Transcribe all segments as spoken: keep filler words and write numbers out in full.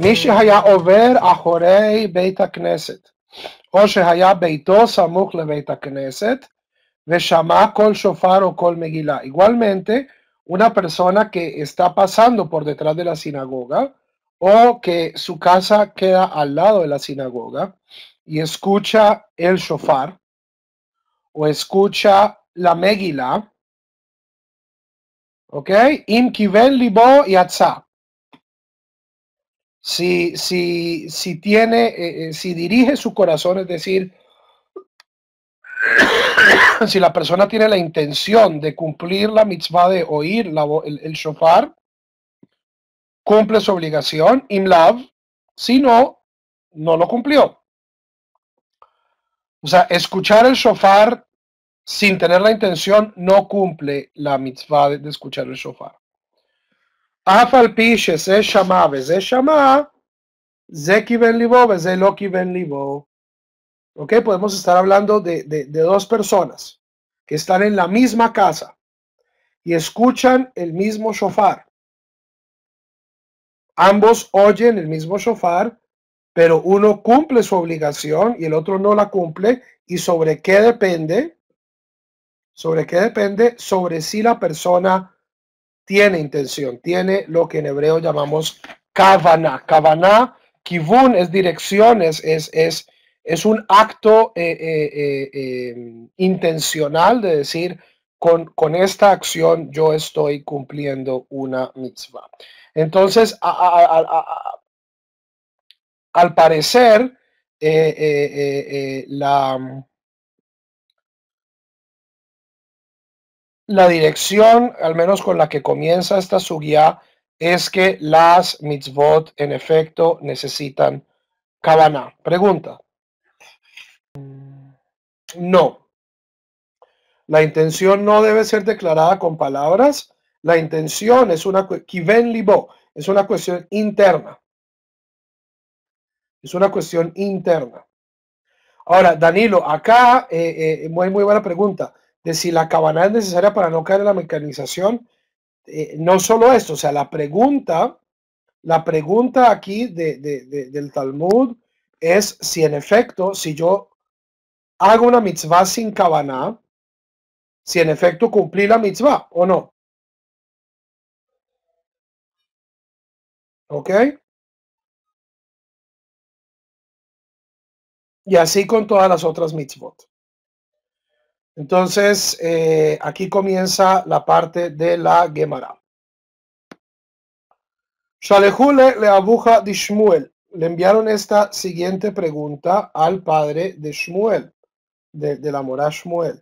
מי שהיה עובר אחורי בית הכנסת, או שהיה ביתו סמוך לבית הכנסת, ושמע col shofar o col megilá. Igualmente, una persona que está pasando por detrás de la sinagoga, o que su casa queda al lado de la sinagoga, y escucha el shofar, o escucha la megilá, ¿ok? Im kiven libo yatsa. Si, si, si tiene, eh, si dirige su corazón, es decir, si la persona tiene la intención de cumplir la mitzvah de oír la, el, el shofar, cumple su obligación, imlav, si no, no lo cumplió. O sea, escuchar el shofar sin tener la intención no cumple la mitzvah de, de escuchar el shofar. Afal pi sheze shama veze shama, ze kiven libo veze lo kiven libo. Ok, podemos estar hablando de, de, de dos personas que están en la misma casa y escuchan el mismo shofar. Ambos oyen el mismo shofar, pero uno cumple su obligación y el otro no la cumple. ¿Y sobre qué depende? ¿Sobre qué depende? Sobre si la persona tiene intención, tiene lo que en hebreo llamamos kavaná. Kavaná, kivun es direcciones, es, es, es un acto eh, eh, eh, eh, intencional de decir, con, con esta acción yo estoy cumpliendo una mitzvah. Entonces, a, a, a, a, al parecer, eh, eh, eh, eh, la, la dirección, al menos con la que comienza esta sugya, es que las mitzvot en efecto necesitan kavaná. Pregunta. No. La intención no debe ser declarada con palabras. La intención es una kiven libo, es una cuestión interna. Es una cuestión interna. Ahora, Danilo, acá, eh, eh, muy, muy buena pregunta, de si la kavaná es necesaria para no caer en la mecanización. Eh, no solo esto, o sea, la pregunta, la pregunta aquí de, de, de, del Talmud es si en efecto, si yo hago una mitzvah sin kavaná, si en efecto cumplí la mitzvah o no. ¿Ok? Y así con todas las otras mitzvot. Entonces, eh, aquí comienza la parte de la Gemara. Shalehule le abuja de Shmuel. Le enviaron esta siguiente pregunta al padre de Shmuel, de, de la Morá Shmuel.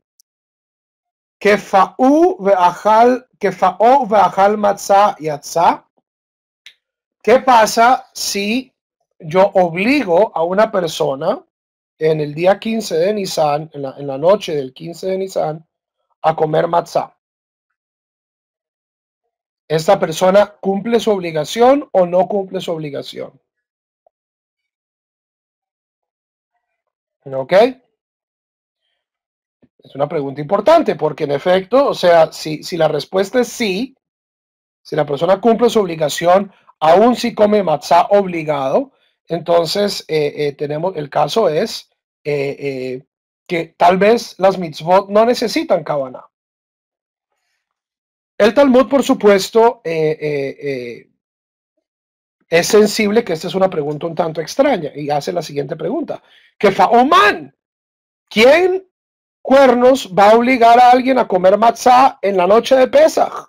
Kefa'u ve'achal, kefa'o ve'achal matzah yatza. ¿Qué pasa si yo obligo a una persona en el día quince de Nisan, en la, en la noche del quince de Nisan, a comer matzah? ¿Esta persona cumple su obligación o no cumple su obligación? ¿Ok? Es una pregunta importante porque en efecto, o sea, si, si la respuesta es sí, si la persona cumple su obligación, aún si come matzah obligado, entonces eh, eh, tenemos, el caso es eh, eh, que tal vez las mitzvot no necesitan kavaná. El Talmud, por supuesto, eh, eh, eh, es sensible que esta es una pregunta un tanto extraña y hace la siguiente pregunta. ¿Qué fa'oman? ¿Quién cuernos va a obligar a alguien a comer matzah en la noche de Pesach?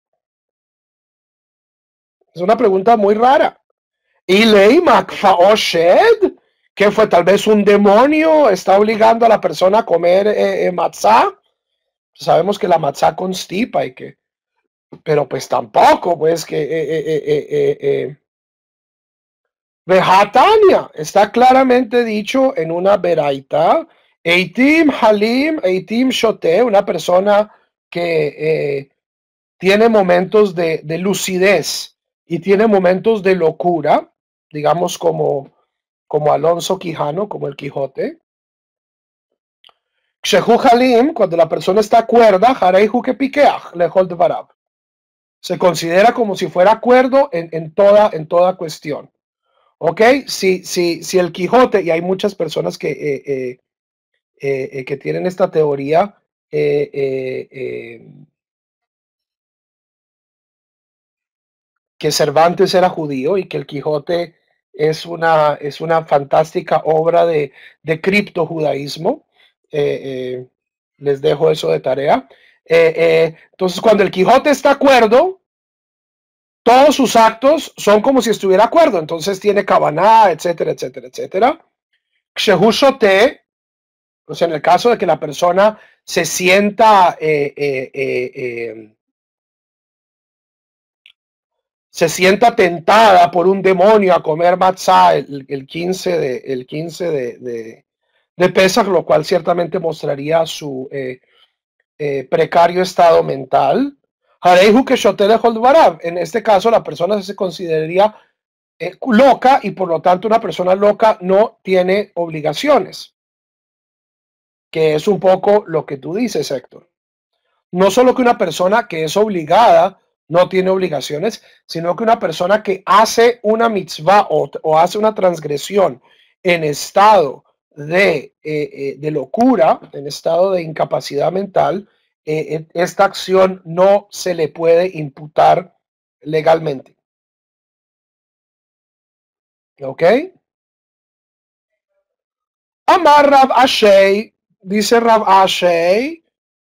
Es una pregunta muy rara. Y Leimak fa'oshed, que fue tal vez un demonio, está obligando a la persona a comer eh, eh, matzah. Sabemos que la matzah constipa y que, pero pues tampoco, pues que eh, eh, eh, eh, eh, Vehatania, está claramente dicho en una beraita, Eitim Halim, Eitim Shote, una persona que eh, tiene momentos de, de lucidez y tiene momentos de locura, digamos como, como Alonso Quijano, como el Quijote. Kshehu Halim, cuando la persona está cuerda, Hareihu que piqueach, lejol de varab. Se considera como si fuera cuerdo en, en, toda, en toda cuestión. ¿Ok? Si, si, si el Quijote, y hay muchas personas que, eh, eh, eh, eh, que tienen esta teoría, eh, eh, eh, que Cervantes era judío y que el Quijote es una, es una fantástica obra de, de criptojudaísmo. Eh, eh, les dejo eso de tarea. Eh, eh, entonces, cuando el Quijote está acuerdo, todos sus actos son como si estuviera acuerdo. Entonces tiene Kavaná, etcétera, etcétera, etcétera. Kshehu-shote, o sea, en el caso de que la persona se sienta eh, eh, eh, eh, se sienta tentada por un demonio a comer matzá el, el quince de, el quince de, de, de Pesach, lo cual ciertamente mostraría su eh, eh, precario estado mental. En este caso, la persona se consideraría eh, loca y por lo tanto una persona loca no tiene obligaciones, que es un poco lo que tú dices, Héctor. No solo que una persona que es obligada no tiene obligaciones, sino que una persona que hace una mitzvah o, o hace una transgresión en estado de, eh, eh, de locura, en estado de incapacidad mental, eh, esta acción no se le puede imputar legalmente. ¿Ok? Amar Rav Ashei, dice Rav Ashei,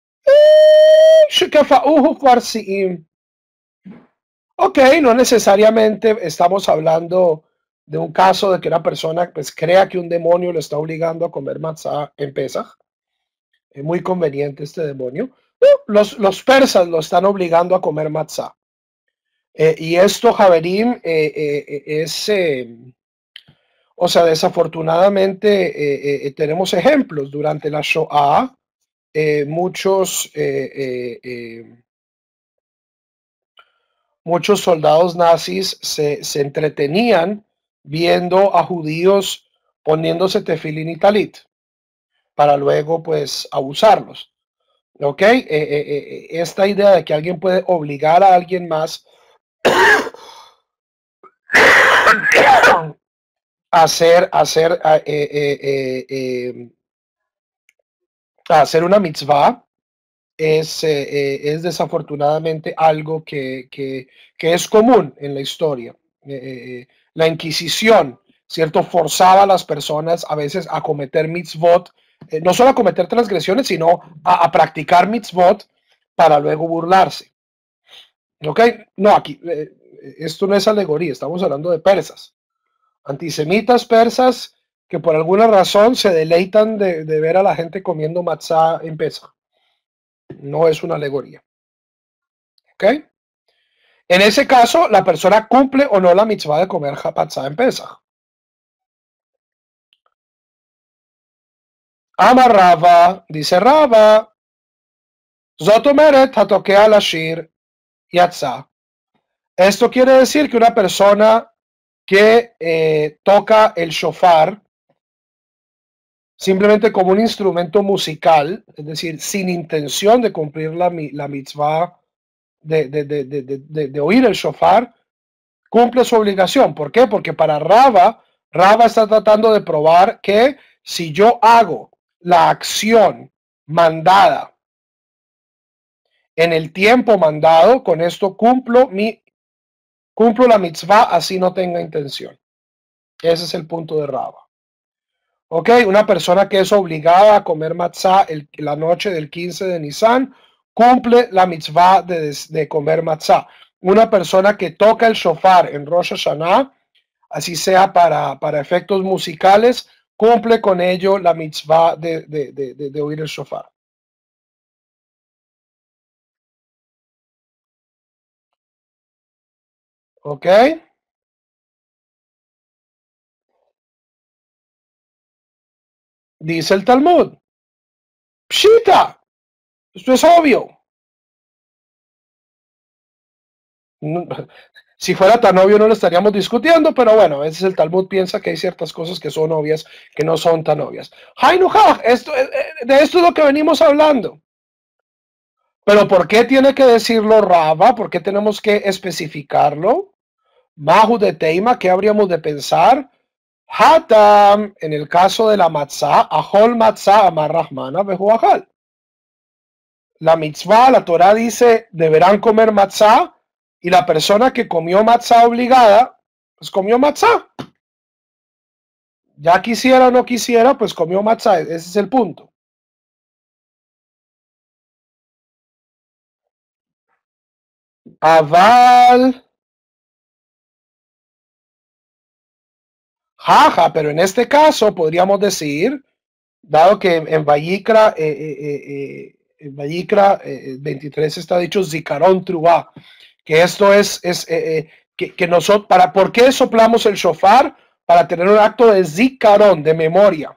Shekafauhu Farsiim. Ok, no necesariamente estamos hablando de un caso de que una persona pues crea que un demonio lo está obligando a comer matzá en Pesaj. Es muy conveniente este demonio. Uh, los, los persas lo están obligando a comer matzá. Eh, y esto, Javerim, eh, eh, es, eh, o sea, desafortunadamente eh, eh, tenemos ejemplos durante la Shoah. Eh, muchos eh, eh, eh, muchos soldados nazis se, se entretenían viendo a judíos poniéndose tefilín y talit para luego pues abusarlos. ¿Ok? Eh, eh, eh, esta idea de que alguien puede obligar a alguien más a hacer, a hacer, a, eh, eh, eh, eh, a hacer una mitzvah es, eh, eh, es desafortunadamente algo que, que, que, es común en la historia. Eh, eh, la Inquisición, ¿cierto? Forzaba a las personas a veces a cometer mitzvot, eh, no solo a cometer transgresiones, sino a, a practicar mitzvot para luego burlarse. ¿Ok? No, aquí, eh, esto no es alegoría, estamos hablando de persas. Antisemitas persas que por alguna razón se deleitan de, de ver a la gente comiendo matzá en Pesach. No es una alegoría. ¿Ok? En ese caso, la persona cumple o no la mitzvah de comer matzá en Pesach. Ama Rava, dice Rava, Zotomeret hatokea lashir yatzá. Esto quiere decir que una persona que eh, toca el shofar simplemente como un instrumento musical, es decir, sin intención de cumplir la, la mitzvah de, de, de, de, de oír el shofar, cumple su obligación. ¿Por qué? Porque para Rava, Rava está tratando de probar que si yo hago la acción mandada en el tiempo mandado, con esto cumplo mi cumplo la mitzvah, así no tenga intención. Ese es el punto de Rava. Ok, una persona que es obligada a comer matzah el, la noche del quince de Nisan, cumple la mitzvah de, de comer matzah. Una persona que toca el shofar en Rosh Hashanah, así sea para, para efectos musicales, cumple con ello la mitzvah de, de, de, de, de oír el shofar. ¿Ok? Dice el Talmud. Pshita. Esto es obvio. Si fuera tan obvio no lo estaríamos discutiendo, pero bueno, a veces el Talmud piensa que hay ciertas cosas que son obvias que no son tan obvias. Esto, de esto es lo que venimos hablando. Pero ¿por qué tiene que decirlo Rava? ¿Por qué tenemos que especificarlo? Mahu de Teima, ¿qué habríamos de pensar? Hatam, en el caso de la matzah, Ahol matzah amar Rahmana behuajal. La mitzvah, la Torah dice, deberán comer matzah, y la persona que comió matzah obligada, pues comió matzah. Ya quisiera o no quisiera, pues comió matzah. Ese es el punto. Aval. Jaja, pero en este caso podríamos decir, dado que en Vayikra, eh, eh, eh, en Vayikra eh, veintitrés está dicho Zikaron Trubá, que esto es, es eh, eh, que, que nosotros, para, ¿por qué soplamos el shofar? Para tener un acto de Zikaron, de memoria.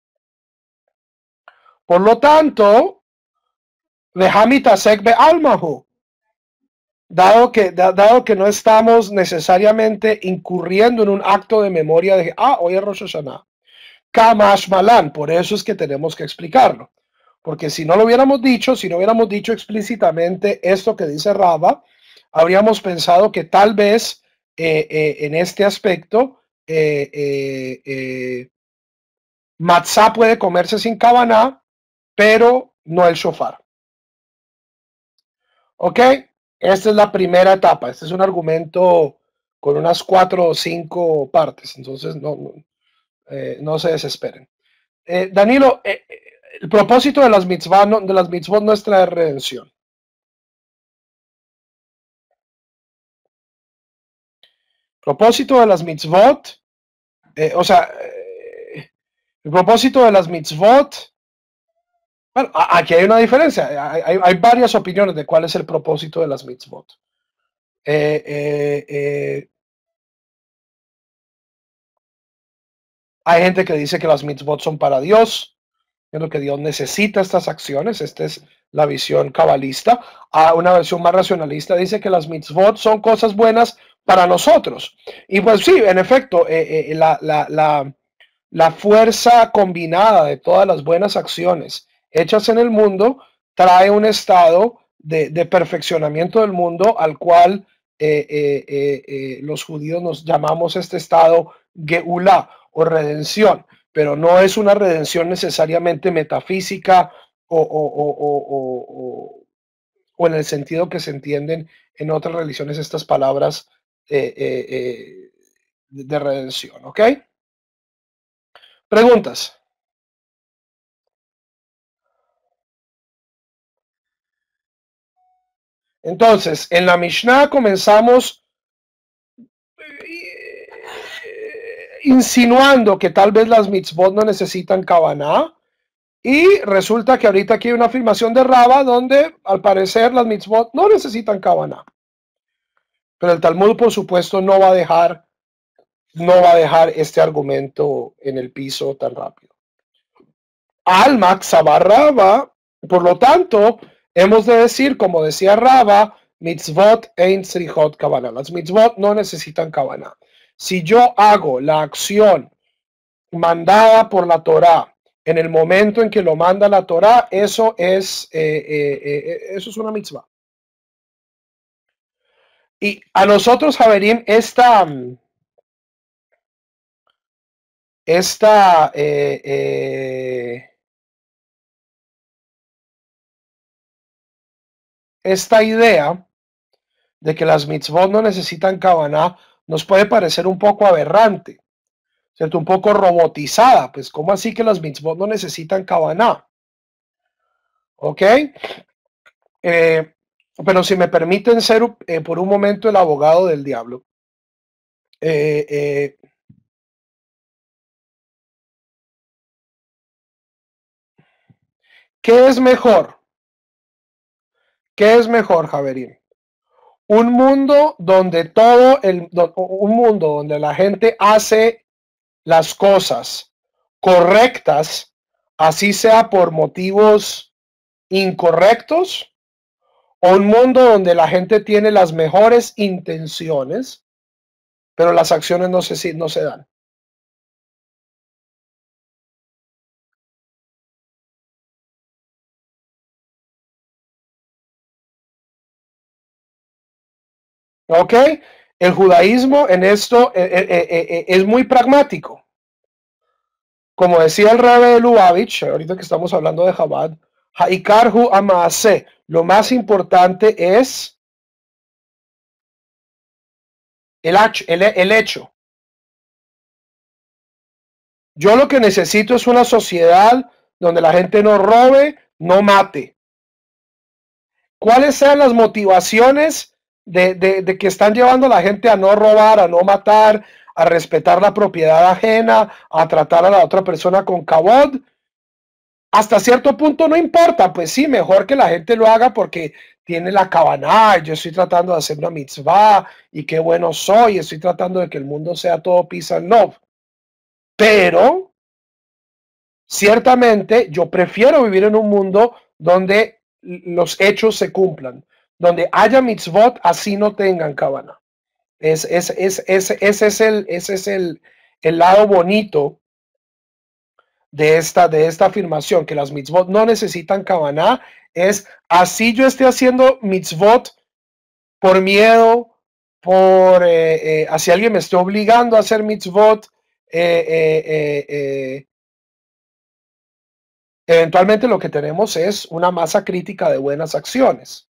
Por lo tanto, Vehamitasek be almahu, dado que, dado que no estamos necesariamente incurriendo en un acto de memoria de, ah, hoy es Rosh Hashanah. Kamash Malan, por eso es que tenemos que explicarlo. Porque si no lo hubiéramos dicho, si no hubiéramos dicho explícitamente esto que dice Raba, habríamos pensado que tal vez eh, eh, en este aspecto eh, eh, eh, matzah puede comerse sin kavaná, pero no el shofar. ¿Ok? Esta es la primera etapa. Este es un argumento con unas cuatro o cinco partes. Entonces, no, no, eh, no se desesperen. Eh, Danilo, eh, eh, el propósito de las mitzvot no, de las mitzvot no es traer redención. Propósito de las mitzvot, eh, o sea, eh, el propósito de las mitzvot, bueno, aquí hay una diferencia. Hay, hay, hay, varias opiniones de cuál es el propósito de las mitzvot. Eh, eh, eh, hay gente que dice que las mitzvot son para Dios, es lo que Dios necesita estas acciones. Esta es la visión cabalista. A una versión más racionalista dice que las mitzvot son cosas buenas para nosotros. Y pues sí, en efecto, eh, eh, la, la, la, la fuerza combinada de todas las buenas acciones hechas en el mundo trae un estado de, de perfeccionamiento del mundo al cual eh, eh, eh, eh, los judíos nos llamamos este estado Geulá o redención, pero no es una redención necesariamente metafísica o, o, o, o, o en el sentido que se entienden en otras religiones estas palabras eh, eh, eh, de redención, ¿ok? Preguntas. Entonces, en la Mishnah comenzamos eh, insinuando que tal vez las mitzvot no necesitan kavaná, y resulta que ahorita aquí hay una afirmación de Raba donde al parecer las mitzvot no necesitan kavaná. Pero el Talmud, por supuesto, no va a dejar, no va a dejar este argumento en el piso tan rápido. Alma Xabar Raba, por lo tanto, hemos de decir, como decía Raba, mitzvot ein srichot kavana. Las mitzvot no necesitan kavana. Si yo hago la acción mandada por la Torah en el momento en que lo manda la Torah, eso es, eh, eh, eh, eso es una mitzvah. Y a nosotros, Javerim, esta, esta eh, eh, esta idea de que las mitzvot no necesitan kavaná nos puede parecer un poco aberrante, ¿cierto? Un poco robotizada. Pues, ¿cómo así que las mitzvot no necesitan kavaná? ¿Ok? Eh, pero si me permiten ser eh, por un momento el abogado del diablo. Eh, eh, ¿Qué es mejor? ¿Qué es mejor, Javerín? Un mundo donde todo el, un mundo donde la gente hace las cosas correctas, así sea por motivos incorrectos, o un mundo donde la gente tiene las mejores intenciones, pero las acciones no se, no se dan. ¿Ok? el judaísmo en esto eh, eh, eh, eh, es muy pragmático. Como decía el Rebbe de Lubavitch, ahorita que estamos hablando de Chabad, Haikarhu Amaase, lo más importante es el, el, el hecho. Yo lo que necesito es una sociedad donde la gente no robe, no mate. ¿Cuáles sean las motivaciones de, de, de que están llevando a la gente a no robar, a no matar, a respetar la propiedad ajena, a tratar a la otra persona con cabod? Hasta cierto punto no importa, pues sí, mejor que la gente lo haga porque tiene la cabana, yo estoy tratando de hacer una mitzvah y qué bueno soy, estoy tratando de que el mundo sea todo peace and love. Pero ciertamente yo prefiero vivir en un mundo donde los hechos se cumplan, donde haya mitzvot así no tengan cabana. Es, es, es, es, ese es, el, ese es el, el lado bonito de esta, de esta afirmación, que las mitzvot no necesitan cabana. Es así yo esté haciendo mitzvot por miedo, por eh, eh, así alguien me esté obligando a hacer mitzvot, eh, eh, eh, eh, eventualmente lo que tenemos es una masa crítica de buenas acciones.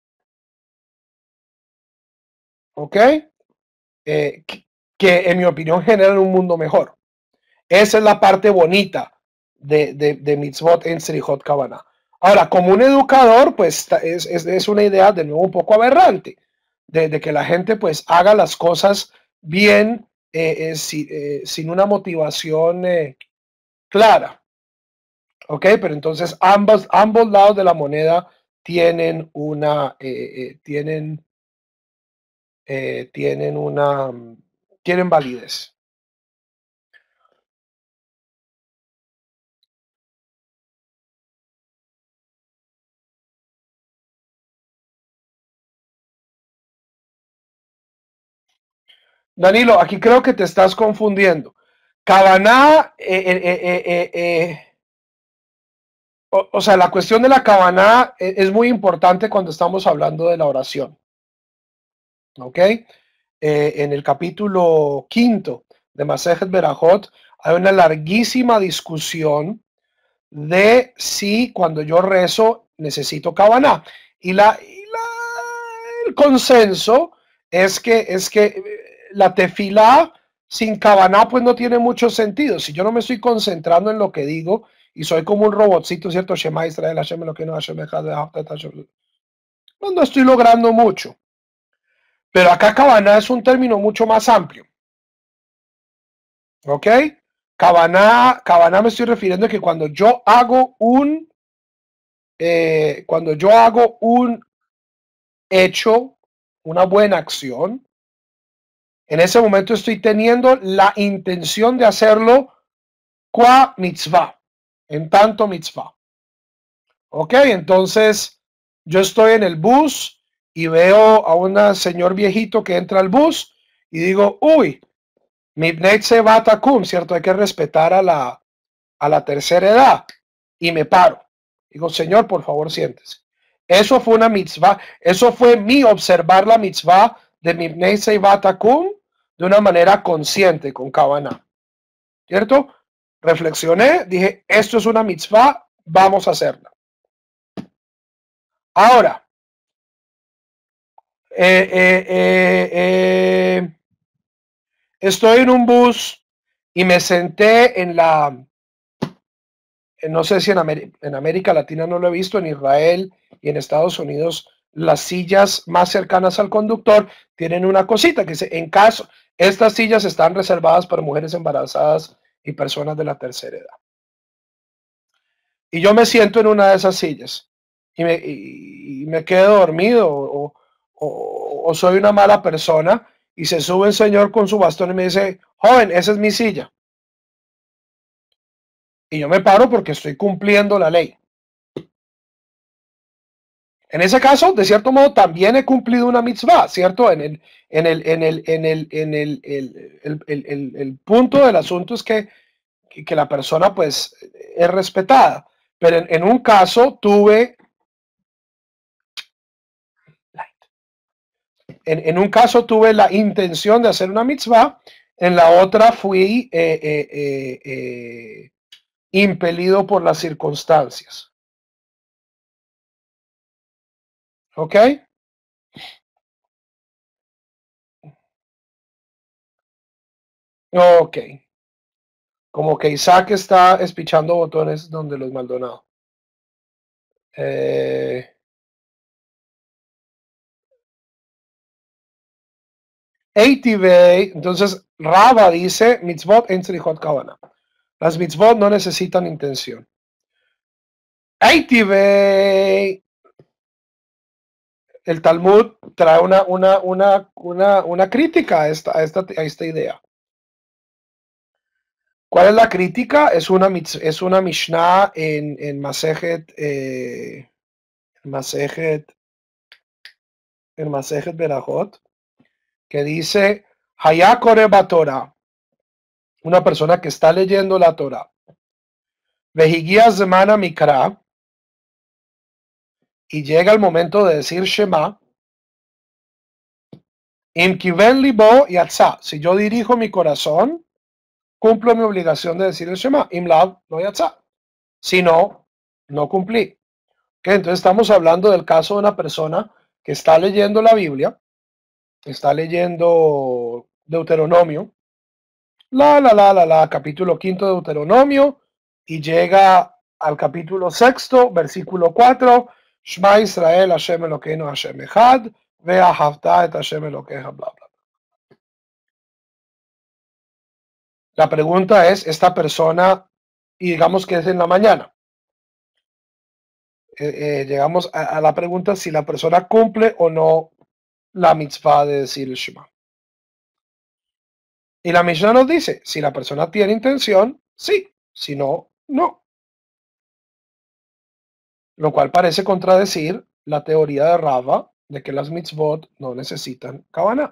¿Ok? Eh, que, que en mi opinión generan un mundo mejor. Esa es la parte bonita de, de, de mitzvot en Srihot Kavanah. Ahora, como un educador, pues es, es, es una idea de nuevo un poco aberrante, de, de que la gente pues haga las cosas bien, eh, eh, si, eh, sin una motivación eh, clara. Ok, pero entonces ambos, ambos lados de la moneda tienen una, eh, eh, tienen, eh, tienen una, tienen validez. Danilo, aquí creo que te estás confundiendo. Cabaná, eh, eh, eh, eh, eh, o, o, sea, la cuestión de la cabaná es muy importante cuando estamos hablando de la oración. ¿Ok? Eh, en el capítulo quinto de Masejet Berajot hay una larguísima discusión de si cuando yo rezo necesito cabaná. Y, la, y la, el consenso es que, es que la tefilá sin cabaná pues no tiene mucho sentido. Si yo no me estoy concentrando en lo que digo y soy como un robotcito, ¿cierto? Shema Israel, Hashem lo que no, Hashem no, no estoy logrando mucho. Pero acá cabaná es un término mucho más amplio. ¿Ok? Cabaná, cabaná me estoy refiriendo a que cuando yo hago un Eh, cuando yo hago un hecho, una buena acción, en ese momento estoy teniendo la intención de hacerlo qua mitzvah, en tanto mitzvah. Ok, entonces yo estoy en el bus y veo a un señor viejito que entra al bus y digo, uy, mipnei tzeva takum, ¿cierto? Hay que respetar a la, a la tercera edad. Y me paro. Digo, señor, por favor, siéntese. Eso fue una mitzvah. Eso fue mi observar la mitzvah de Mipnei Seivat Takum de una manera consciente, con Kavanah. ¿Cierto? Reflexioné, dije, esto es una mitzvah, vamos a hacerla. Ahora, eh, eh, eh, eh, estoy en un bus y me senté en la, no sé si en América, en América Latina no lo he visto, en Israel y en Estados Unidos las sillas más cercanas al conductor tienen una cosita que dice, en caso, estas sillas están reservadas para mujeres embarazadas y personas de la tercera edad. Y yo me siento en una de esas sillas y me, y, y me quedo dormido o, o, o soy una mala persona y se sube el señor con su bastón y me dice, joven, esa es mi silla. Y yo me paro porque estoy cumpliendo la ley. En ese caso, de cierto modo, también he cumplido una mitzvah, ¿cierto? En el, en el, en el, en el, en el, el, el, el, el, el punto del asunto es que, que, que, la persona, pues, es respetada. Pero en, en un caso tuve, en, en un caso tuve la intención de hacer una mitzvah, en la otra fui eh, eh, eh, eh, impelido por las circunstancias. ¿Ok? Ok. Como que Isaac está espichando botones donde los Maldonado. Eh, A T V, entonces Rava dice, mitzvot en tzrichot kavana. Las mitzvot no necesitan intención. A T V, el Talmud trae una, una, una, una, una crítica a esta, a, esta, a esta idea. ¿Cuál es la crítica? Es una, es una Mishnah en, en Masejet, eh, Masejet, en Masejet Berajot, que dice, Hayakore Torah, una persona que está leyendo la Torah, Vehigia Zemana Mikra, y llega el momento de decir Shema, Im Kiven Libo Yatza, si yo dirijo mi corazón, cumplo mi obligación de decir el Shema, Im Lav no Yatza, si no, no cumplí. ¿Okay? Entonces estamos hablando del caso de una persona que está leyendo la Biblia, está leyendo Deuteronomio, la, la, la, la, la, capítulo quinto de Deuteronomio, y llega al capítulo sexto, versículo cuatro, Shema Israel, Hashem Elokeinu, Hashem Echad, ve'ahavta et Hashem Elokeja, bla, bla. La pregunta es, esta persona, y digamos que es en la mañana, eh, eh, llegamos a, a la pregunta si la persona cumple o no la mitzvah de decir el Shema. Y la Mishnah nos dice, si la persona tiene intención, sí, si no, no. Lo cual parece contradecir la teoría de Rava de que las mitzvot no necesitan kavaná.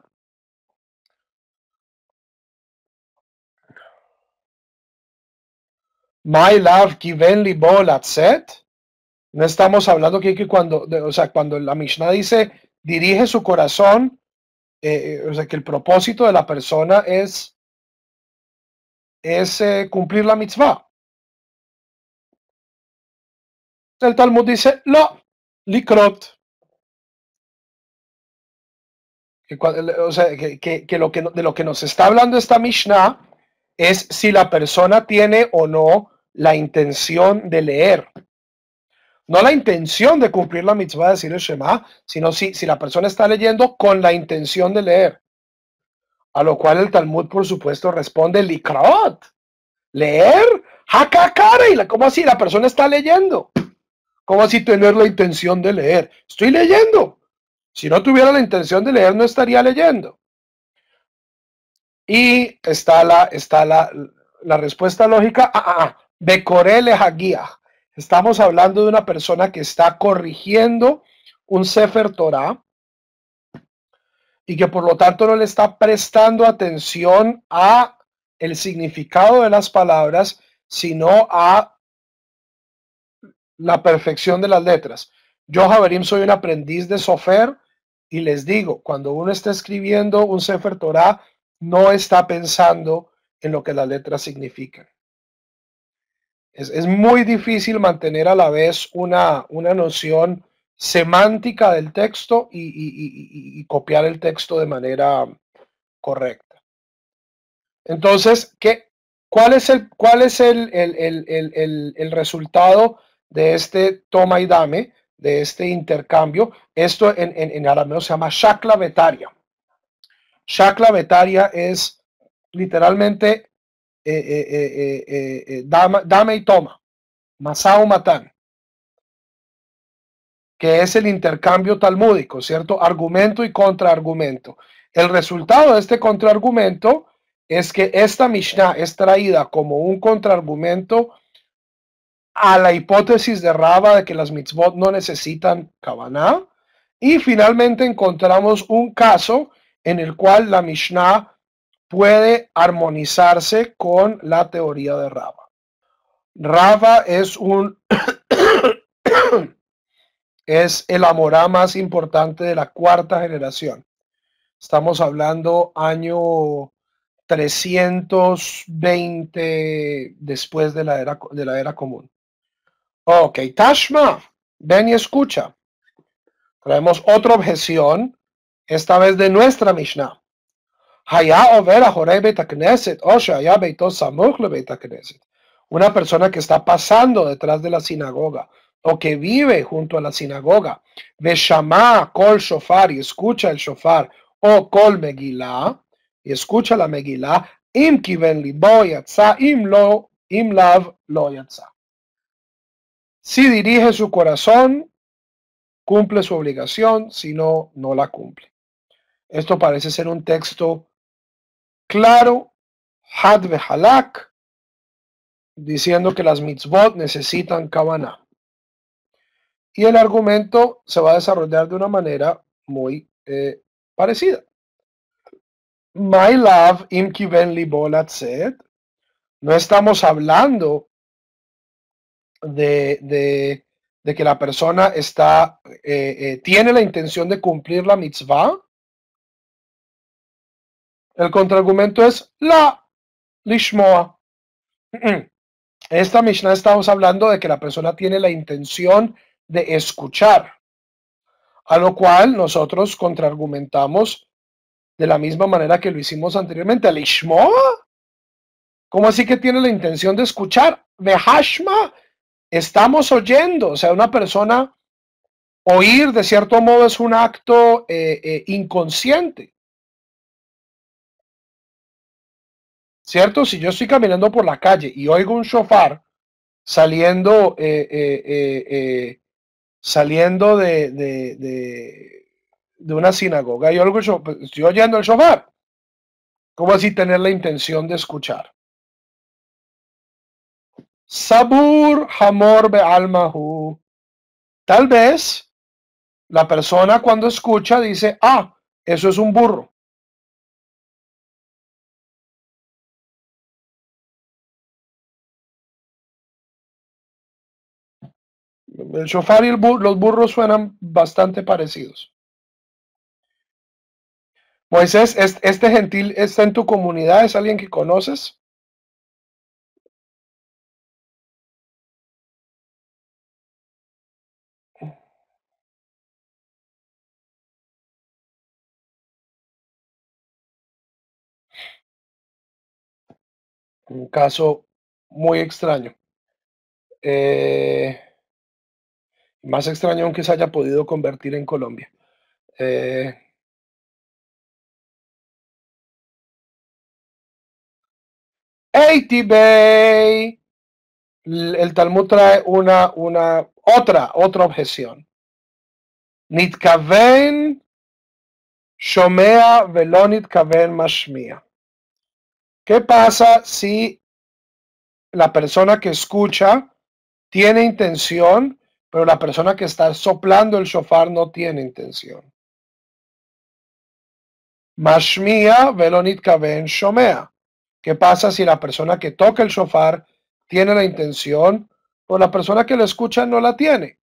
My love kiven libo latzet. No estamos hablando aquí que cuando, de, o sea, cuando la Mishnah dice dirige su corazón, eh, o sea, que el propósito de la persona es, es eh, cumplir la mitzvah. El Talmud dice, lo, likrot. Que, o sea, que, que, que, lo que de lo que nos está hablando esta Mishnah es si la persona tiene o no la intención de leer. No la intención de cumplir la mitzvah de decir el Shema, sino si, si la persona está leyendo con la intención de leer. A lo cual el Talmud, por supuesto, responde, likrot, leer, hakakare, ¿cómo así? La persona está leyendo. ¿Cómo así tener la intención de leer? Estoy leyendo. Si no tuviera la intención de leer, no estaría leyendo. Y está la, está la, la respuesta lógica, ah, ah, ah, Bekorele Hagia. Estamos hablando de una persona que está corrigiendo un Sefer Torah y que por lo tanto no le está prestando atención a el significado de las palabras, sino a la perfección de las letras. Yo, Javerim, soy un aprendiz de Sofer y les digo, cuando uno está escribiendo un Sefer Torah, no está pensando en lo que las letras significan. Es, es muy difícil mantener a la vez una, una noción semántica del texto y, y, y, y copiar el texto de manera correcta. Entonces, ¿qué, ¿cuál es, el, cuál es el, el, el, el, el resultado de este toma y dame, de este intercambio? Esto en, en, en arameo se llama shakla betaria. Shakla betaria es literalmente eh, eh, eh, eh, eh, dame, dame y toma, masao matán, que es el intercambio talmúdico, ¿cierto? Argumento y contraargumento. El resultado de este contraargumento es que esta Mishnah es traída como un contraargumento a la hipótesis de Rava de que las mitzvot no necesitan kavaná, y finalmente encontramos un caso en el cual la Mishnah puede armonizarse con la teoría de Rava. Rava es un es el Amorá más importante de la cuarta generación. Estamos hablando año trescientos veinte después de la era, de la era común. Ok, Tashma, ven y escucha. Traemos otra objeción, esta vez de nuestra Mishnah. Una persona que está pasando detrás de la sinagoga o que vive junto a la sinagoga, Veshama kol shofar, y escucha el shofar, o kol megillah, y escucha la megillah, im kiven libo yatsa, im lo, im lav lo yatsa. Si dirige su corazón, cumple su obligación, si no, no la cumple. Esto parece ser un texto claro, had vehalak, diciendo que las mitzvot necesitan kavaná. Y el argumento se va a desarrollar de una manera muy eh, parecida. My love im kiven libo latzet. No estamos hablando de, de, de que la persona está, eh, eh, tiene la intención de cumplir la mitzvah. El contraargumento es la lishmoa. Esta Mishnah estamos hablando de que la persona tiene la intención de escuchar, a lo cual nosotros contraargumentamos de la misma manera que lo hicimos anteriormente. ¿Lishmoa? ¿Cómo así que tiene la intención de escuchar? Vehashma, estamos oyendo. O sea, una persona, oír de cierto modo es un acto eh, eh, inconsciente. ¿Cierto? Si yo estoy caminando por la calle y oigo un shofar saliendo, eh, eh, eh, eh, saliendo de, de, de, de una sinagoga, y oigo, estoy oyendo el shofar. ¿Cómo así tener la intención de escuchar? Sabur hamor be'almahu. Tal vez la persona cuando escucha dice, ah, eso es un burro. El shofar y el bur los burros suenan bastante parecidos. Moisés, ¿este gentil está en tu comunidad? ¿Es alguien que conoces? Un caso muy extraño. Eh, más extraño aunque se haya podido convertir en Colombia. Eh, Eitibey. El Talmud trae una, una, otra, otra objeción. Nitkaven shomea velo nitkaven mashmia. ¿Qué pasa si la persona que escucha tiene intención, pero la persona que está soplando el shofar no tiene intención? Mashmia velo nitkaven shomea. ¿Qué pasa si la persona que toca el shofar tiene la intención, pero la persona que lo escucha no la tiene?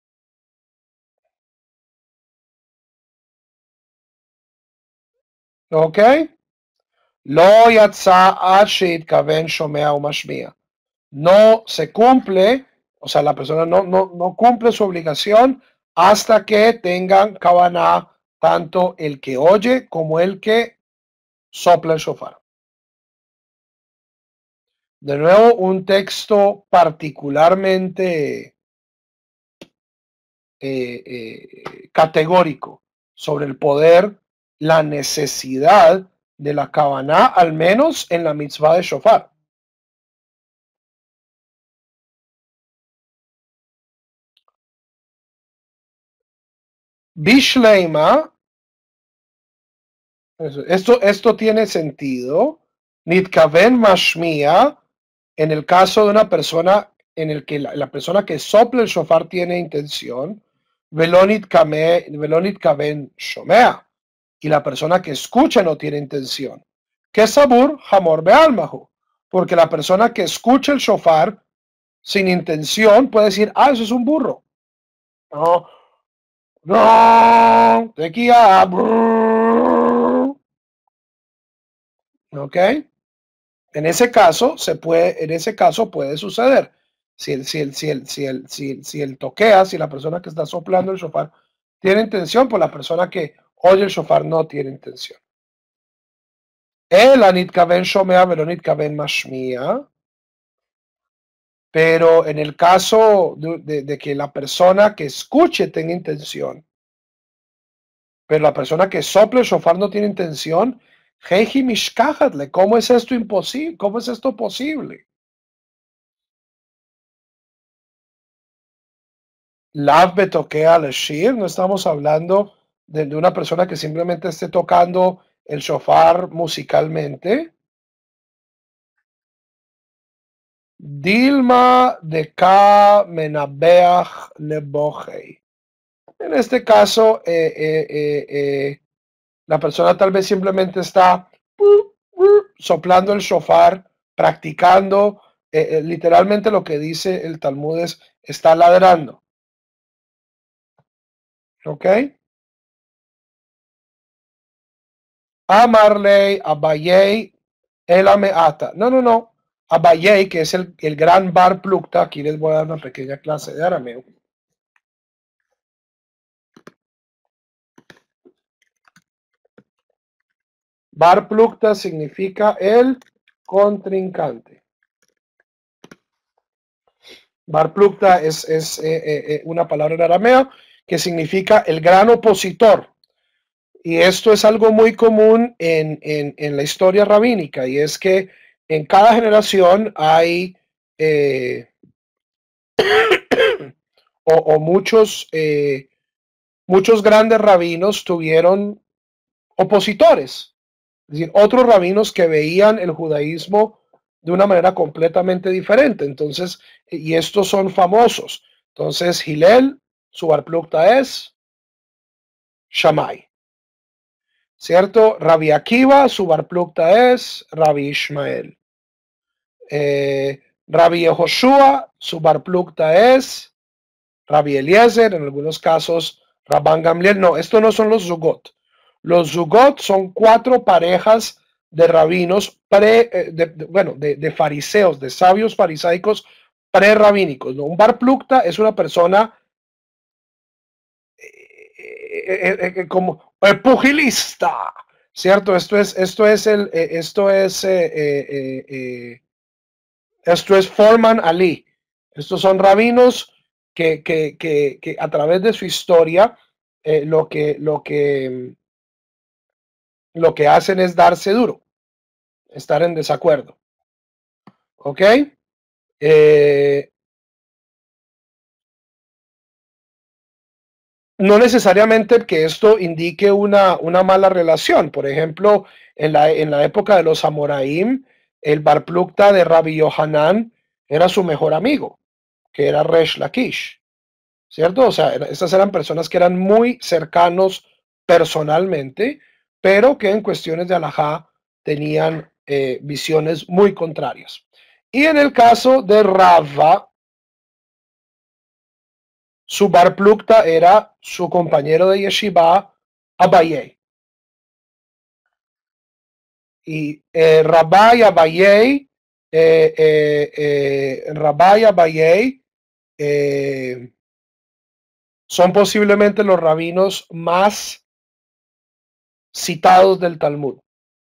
¿Ok? Lo yatsa ashit kaven shomea o mashmia. No se cumple, o sea, la persona no, no, no cumple su obligación hasta que tengan kavaná tanto el que oye como el que sopla el shofar. De nuevo, un texto particularmente eh, eh, categórico sobre el poder, la necesidad de la kavaná, al menos en la mitzvah de shofar. Bishleima, esto, esto tiene sentido. Nitkaven mashmia, en el caso de una persona en el que la, la persona que sopla el shofar tiene intención. Velonit kaven shomea, y la persona que escucha no tiene intención. Que sabur hamor bealmahu, porque la persona que escucha el shofar sin intención puede decir, ah, eso es un burro. No, no, tequila. ¿Ok? En ese caso, se puede, en ese caso puede suceder. Si el, si el, si el, si el, si el, si el toquea, si la persona que está soplando el shofar tiene intención, pues la persona que oye el shofar no tiene intención. El anitkaven shomea velonitkaven mashmia. Pero en el caso de, de, de que la persona que escuche tenga intención, pero la persona que sople el shofar no tiene intención, Heiji mishkahatle, ¿cómo es esto imposible? ¿Cómo es esto posible? Lav betoquea leshir, no estamos hablando de, de una persona que simplemente esté tocando el shofar musicalmente. Dilma de ka menabeach lebohei. En este caso, eh, eh, eh, eh, la persona tal vez simplemente está soplando el shofar, practicando. Eh, eh, literalmente lo que dice el Talmud es, está ladrando. ¿Ok? Amarley, Abayei, el ameata. No, no, no. Abayei, que es el, el gran bar plukta. Aquí les voy a dar una pequeña clase de arameo. Bar plukta significa el contrincante. Bar plukta es, es eh, eh, una palabra en arameo que significa el gran opositor. Y esto es algo muy común en, en, en la historia rabínica, y es que en cada generación hay eh, o, o, muchos, eh, muchos grandes rabinos tuvieron opositores, es decir, otros rabinos que veían el judaísmo de una manera completamente diferente. Entonces, y estos son famosos. Entonces, Hillel, su barplukta es Shammai. ¿Cierto? Rabbi Akiva, su barplukta es Rabbi Ishmael. Eh, Rabbi Yehoshua, su barplukta es Rabbi Eliezer, en algunos casos Rabban Gamliel. No, estos no son los Zugot. Los Zugot son cuatro parejas de rabinos, pre, eh, de, de, bueno, de, de fariseos, de sabios farisaicos pre-rabínicos. ¿No? Un barplukta es una persona eh, eh, eh, como el pugilista, ¿cierto? Esto es, esto es el, eh, esto es, eh, eh, eh, esto es Foreman Ali. Estos son rabinos que, que, que, que a través de su historia eh, lo que, lo que, lo que hacen es darse duro, estar en desacuerdo, ¿ok? Eh, no necesariamente que esto indique una, una mala relación. Por ejemplo, en la, en la época de los Amoraim, el barplukta de Rabbi Yohanan era su mejor amigo, que era Resh Lakish, ¿cierto? O sea, estas eran personas que eran muy cercanos personalmente, pero que en cuestiones de halajá tenían eh, visiones muy contrarias. Y en el caso de Rava, su barplukta era su compañero de yeshiva, Abaye. Y eh, Rabbi Abaye, eh, eh, eh, Rabbi Abaye eh, son posiblemente los rabinos más citados del Talmud,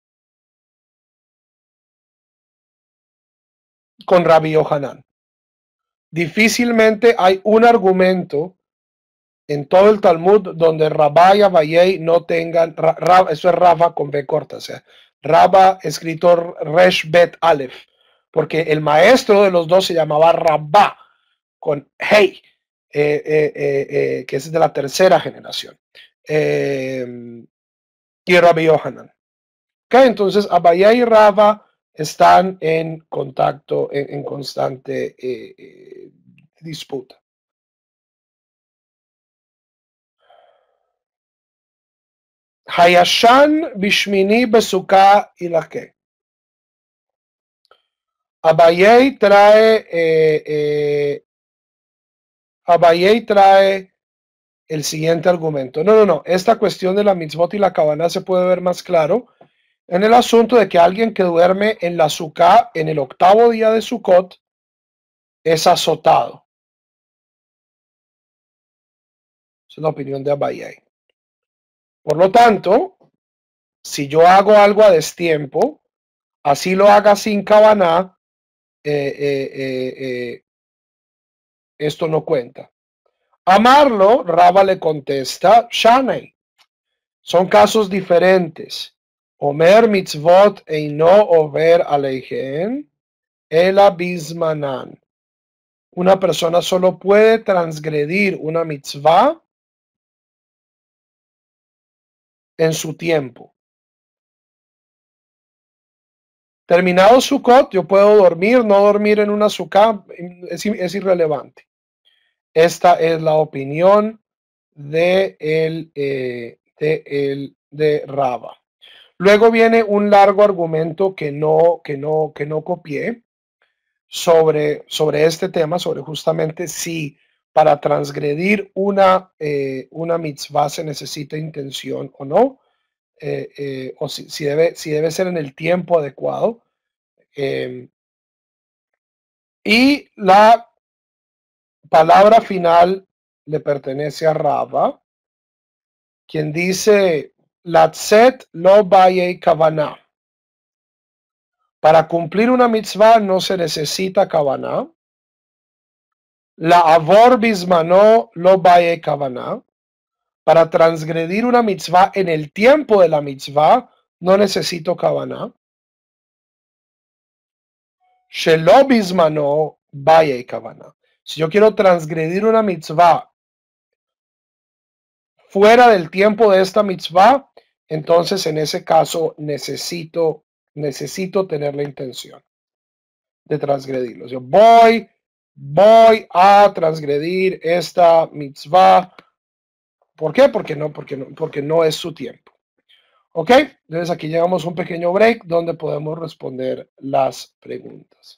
con Rabbi Yohanan. Difícilmente hay un argumento en todo el Talmud donde Rabbi y Abayei no tengan, ra, ra, eso es Rava con B corta, o sea, Rabba escritor Resh Bet Aleph, porque el maestro de los dos se llamaba Rabba con Hey, eh, eh, eh, eh, que es de la tercera generación, eh, y Rabbi Yohanan. Okay, entonces Abayei y Rava están en contacto, en, en constante eh, eh, disputa. Hayashan Bishmini Besuka Ilake. Abayei trae, eh, eh, Abayei trae el siguiente argumento. No, no, no. Esta cuestión de la mitzvot y la cabana se puede ver más claro en el asunto de que alguien que duerme en la Sukkah en el octavo día de Sukkot es azotado. Esa es la opinión de Abayai. Por lo tanto, si yo hago algo a destiempo, así lo haga sin Kavaná, eh, eh, eh, eh, esto no cuenta. Amarlo, Raba le contesta, Shanei. Son casos diferentes. Omer mitzvot eino over aleihen, ela bismanan. Una persona solo puede transgredir una mitzvah en su tiempo. Terminado Sukkot, yo puedo dormir, no dormir en una Sukkah, es, es irrelevante. Esta es la opinión de, el, eh, de, el, de Raba. Luego viene un largo argumento que no, que no, que no copié sobre, sobre este tema, sobre justamente si para transgredir una, eh, una mitzvah se necesita intención o no, eh, eh, o si, si, debe, si debe ser en el tiempo adecuado. Eh, y la palabra final le pertenece a Rava, quien dice, Latzet lo baye kavaná. Para cumplir una mitzvah no se necesita kavaná. La avor bismano lo baye kavaná. Para transgredir una mitzvah en el tiempo de la mitzvah no necesito kavaná. Shelo bismano baye kavaná. Si yo quiero transgredir una mitzvah fuera del tiempo de esta mitzvah, entonces en ese caso necesito, necesito tener la intención de transgredirlo. Yo voy, voy a transgredir esta mitzvah. ¿Por qué? Porque no, porque no, porque no es su tiempo. Ok, entonces aquí llegamos a un pequeño break donde podemos responder las preguntas.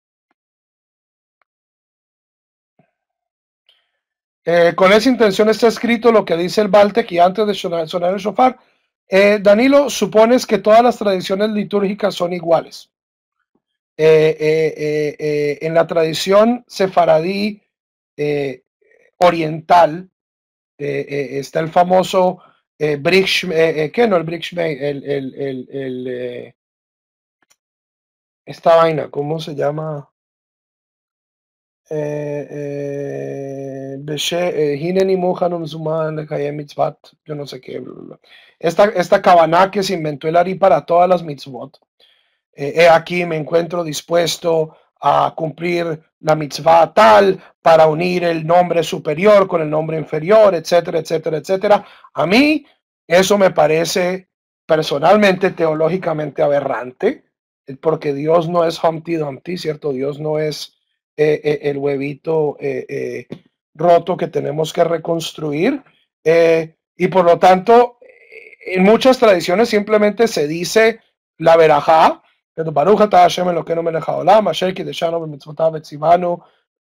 Eh, con esa intención está escrito lo que dice el Baltec y antes de sonar, sonar el shofar. Eh, Danilo, supones que todas las tradiciones litúrgicas son iguales. Eh, eh, eh, eh, en la tradición sefaradí eh, oriental eh, eh, está el famoso eh, Brich, eh, ¿qué no? El Brich, el, el, el, el eh, esta vaina, ¿cómo se llama? Hineni Mohanum Zuman mitzvat, yo no sé qué. Bla, bla. Esta, esta cabana que se inventó el Ari para todas las mitzvot. Eh, he aquí me encuentro dispuesto a cumplir la mitzvah tal para unir el nombre superior con el nombre inferior, etcétera, etcétera, etcétera. A mí eso me parece personalmente teológicamente aberrante, porque Dios no es Humpty Dumpty, ¿cierto? Dios no es eh, eh, el huevito eh, eh, roto que tenemos que reconstruir. Eh, y por lo tanto, en muchas tradiciones simplemente se dice la verajá, Baruch atah Hashem Elokeinu melech haolam, asher kideshanu b'mitzvotav v'tzivanu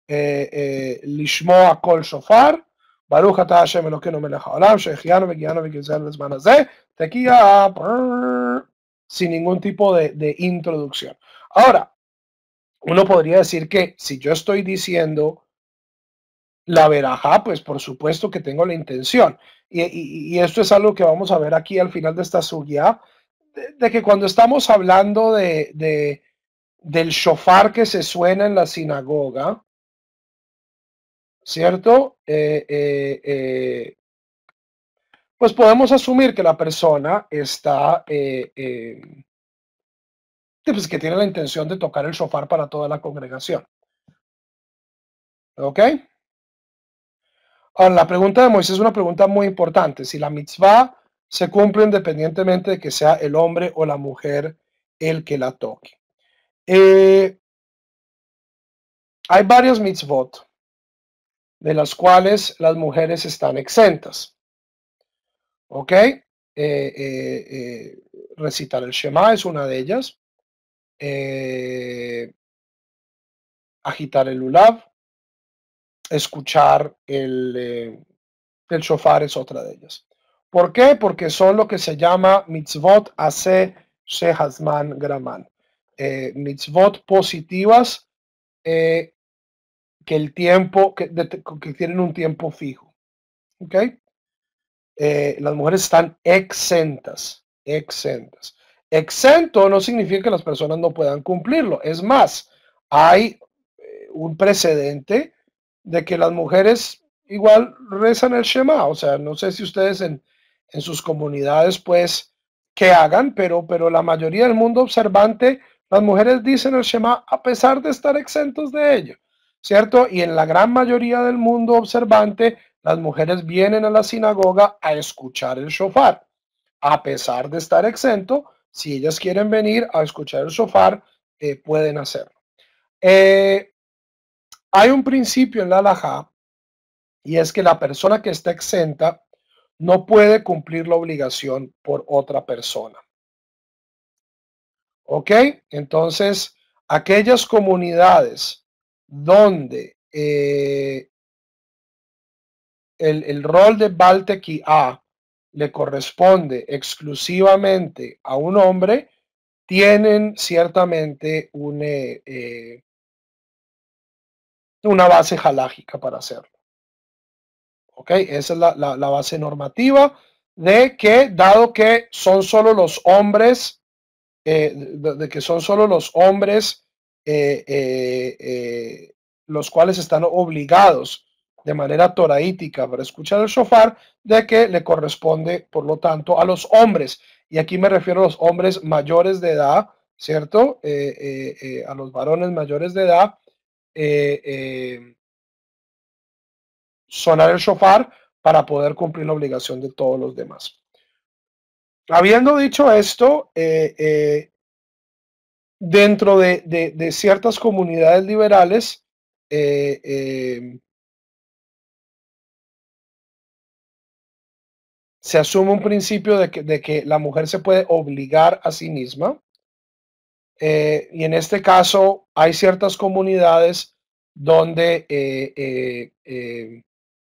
לשמוע קול שופר, ברוך אתה השם אלוקינו מלך העולם, שהחיינו והגיענו וגזרנו לזמן הזה, tequila, sin ningún tipo de, de introducción. Ahora, uno podría decir que si yo estoy diciendo la verajá, pues por supuesto que tengo la intención. Y, y, y esto es algo que vamos a ver aquí al final de esta sugya, de, de que cuando estamos hablando de, de del shofar que se suena en la sinagoga, ¿cierto? Eh, eh, eh, pues podemos asumir que la persona está, eh, eh, pues que tiene la intención de tocar el shofar para toda la congregación. ¿Ok? Ahora, la pregunta de Moisés es una pregunta muy importante. Si la mitzvah se cumple independientemente de que sea el hombre o la mujer el que la toque. Eh, hay varias mitzvot de las cuales las mujeres están exentas. ¿Ok? Eh, eh, eh, recitar el Shema es una de ellas. Eh, agitar el lulav, escuchar el, eh, el shofar es otra de ellas. ¿Por qué? Porque son lo que se llama mitzvot ase Shehazman Graman. Eh, mitzvot positivas eh, que el tiempo, que, de, que tienen un tiempo fijo. ¿Ok? Eh, las mujeres están exentas, exentas. Exento no significa que las personas no puedan cumplirlo. Es más, hay eh, un precedente de que las mujeres igual rezan el Shema. O sea, no sé si ustedes en, en sus comunidades, pues, qué hagan, pero, pero la mayoría del mundo observante, las mujeres dicen el Shema a pesar de estar exentos de ello, ¿cierto? Y en la gran mayoría del mundo observante, las mujeres vienen a la sinagoga a escuchar el shofar. A pesar de estar exento, si ellas quieren venir a escuchar el shofar, eh, pueden hacerlo. Eh, hay un principio en la halajá, y es que la persona que está exenta no puede cumplir la obligación por otra persona. ¿Ok? Entonces, aquellas comunidades donde eh, el, el rol de Baltequi A le corresponde exclusivamente a un hombre, tienen ciertamente un, eh, eh, una base halágica para hacerlo. ¿Ok? Esa es la, la, la base normativa de que, dado que son solo los hombres, eh, de, de, que son solo los hombres eh, eh, eh, los cuales están obligados de manera toraítica para escuchar el shofar, de que le corresponde, por lo tanto, a los hombres. Y aquí me refiero a los hombres mayores de edad, ¿cierto? Eh, eh, eh, a los varones mayores de edad, eh, eh, sonar el shofar para poder cumplir la obligación de todos los demás. Habiendo dicho esto, eh, eh, dentro de, de, de, ciertas comunidades liberales, eh, eh, se asume un principio de que, de que, la mujer se puede obligar a sí misma. Eh, y en este caso hay ciertas comunidades donde, eh, eh, eh,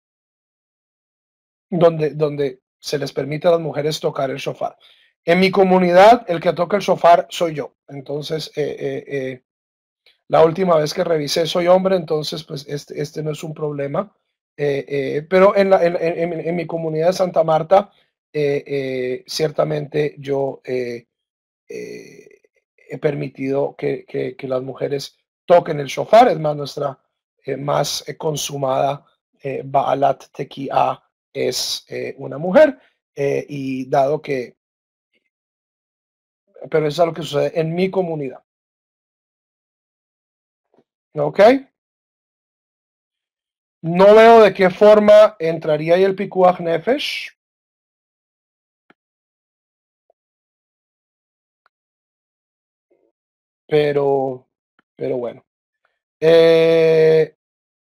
donde, donde se les permite a las mujeres tocar el shofar. En mi comunidad, el que toca el shofar soy yo. Entonces, eh, eh, eh, la última vez que revisé soy hombre, entonces pues este, este no es un problema. Eh, eh, pero en, la, en, en, en, mi comunidad de Santa Marta, eh, eh, ciertamente yo eh, eh, he permitido que, que, que, las mujeres toquen el shofar. Es más, nuestra eh, más eh, consumada eh, Baalat Tequia es eh, una mujer. Eh, y dado que, pero eso es lo que sucede en mi comunidad. ¿Ok? No veo de qué forma entraría ahí el Pikuach Nefesh. Pero, pero bueno. Eh,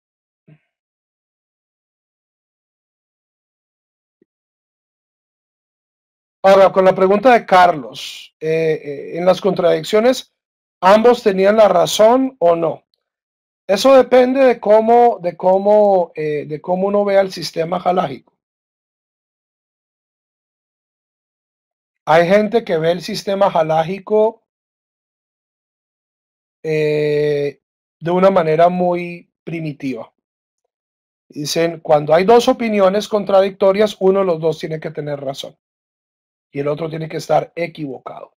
ahora, con la pregunta de Carlos, eh, eh, en las contradicciones, ¿ambos tenían la razón o no? Eso depende de cómo, de cómo, eh, de cómo uno vea el sistema halágico. Hay gente que ve el sistema halágico eh, de una manera muy primitiva. Dicen, cuando hay dos opiniones contradictorias, uno de los dos tiene que tener razón y el otro tiene que estar equivocado.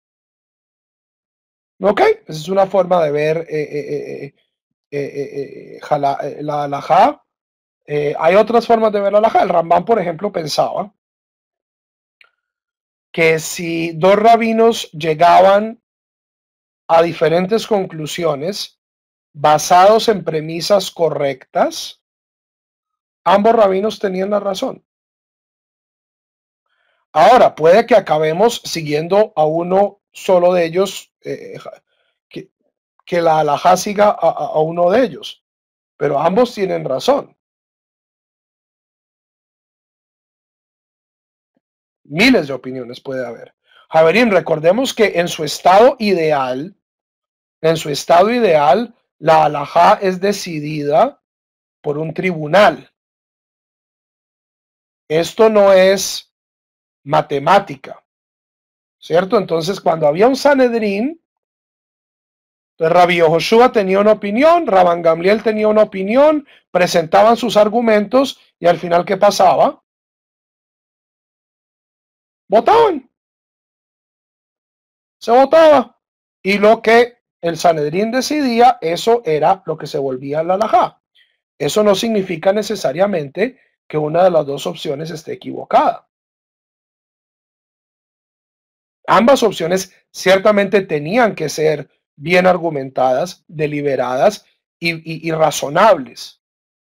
¿Ok? Esa es una forma de ver eh, eh, eh, eh, eh, la halajá. Eh, hay otras formas de ver la halajá. El Rambam, por ejemplo, pensaba que si dos rabinos llegaban a diferentes conclusiones basados en premisas correctas, ambos rabinos tenían la razón. Ahora, puede que acabemos siguiendo a uno solo de ellos, eh, que, que la halajá siga a, a uno de ellos, pero ambos tienen razón. Miles de opiniones puede haber. Javerín, recordemos que en su estado ideal, en su estado ideal, la halajá es decidida por un tribunal. Esto no es matemática. ¿cierto? Entonces, cuando había un Sanedrín, pues Rabbi Yehoshua tenía una opinión, Rabban Gamliel tenía una opinión, presentaban sus argumentos y al final, ¿qué pasaba? Votaban, se votaba. Y lo que el Sanedrín decidía, eso era lo que se volvía la halajá. Eso no significa necesariamente que una de las dos opciones esté equivocada. Ambas opciones ciertamente tenían que ser bien argumentadas, deliberadas y, y, y razonables.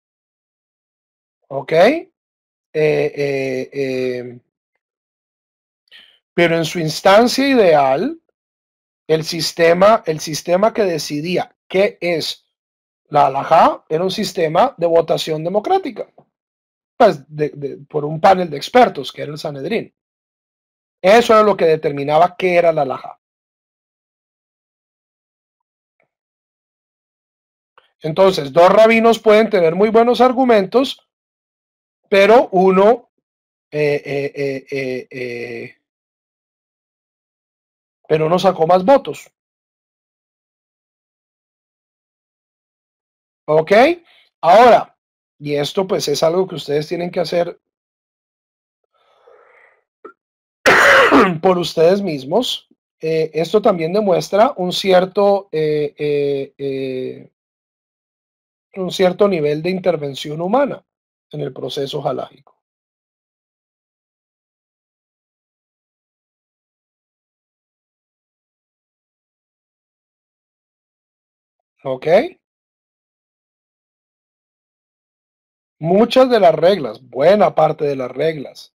¿Ok? Eh, eh, eh, pero en su instancia ideal, el sistema, el sistema que decidía qué es la halajá era un sistema de votación democrática, pues de, de, por un panel de expertos, que era el Sanedrín. Eso era lo que determinaba qué era la halajá. Entonces, dos rabinos pueden tener muy buenos argumentos, pero uno, eh, eh, eh, eh, eh, pero uno sacó más votos. ¿Ok? Ahora, y esto pues es algo que ustedes tienen que hacer por ustedes mismos. Eh, esto también demuestra un cierto, eh, eh, eh, un cierto nivel de intervención humana en el proceso halágico. ¿Ok? Muchas de las reglas, buena parte de las reglas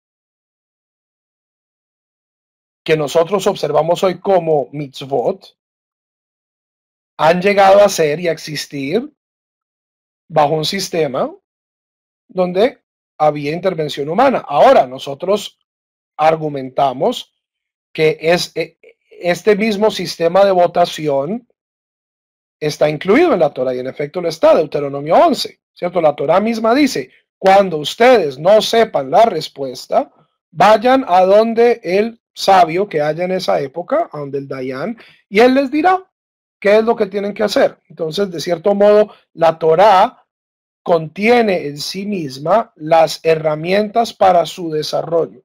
que nosotros observamos hoy como mitzvot, han llegado a ser y a existir bajo un sistema donde había intervención humana. Ahora nosotros argumentamos que es este mismo sistema de votación está incluido en la Torah y en efecto lo está, Deuteronomio once, ¿cierto? La Torah misma dice, cuando ustedes no sepan la respuesta, vayan a donde el sabio que haya en esa época, a donde el Dayan, y él les dirá qué es lo que tienen que hacer. Entonces, de cierto modo, la Torah contiene en sí misma las herramientas para su desarrollo.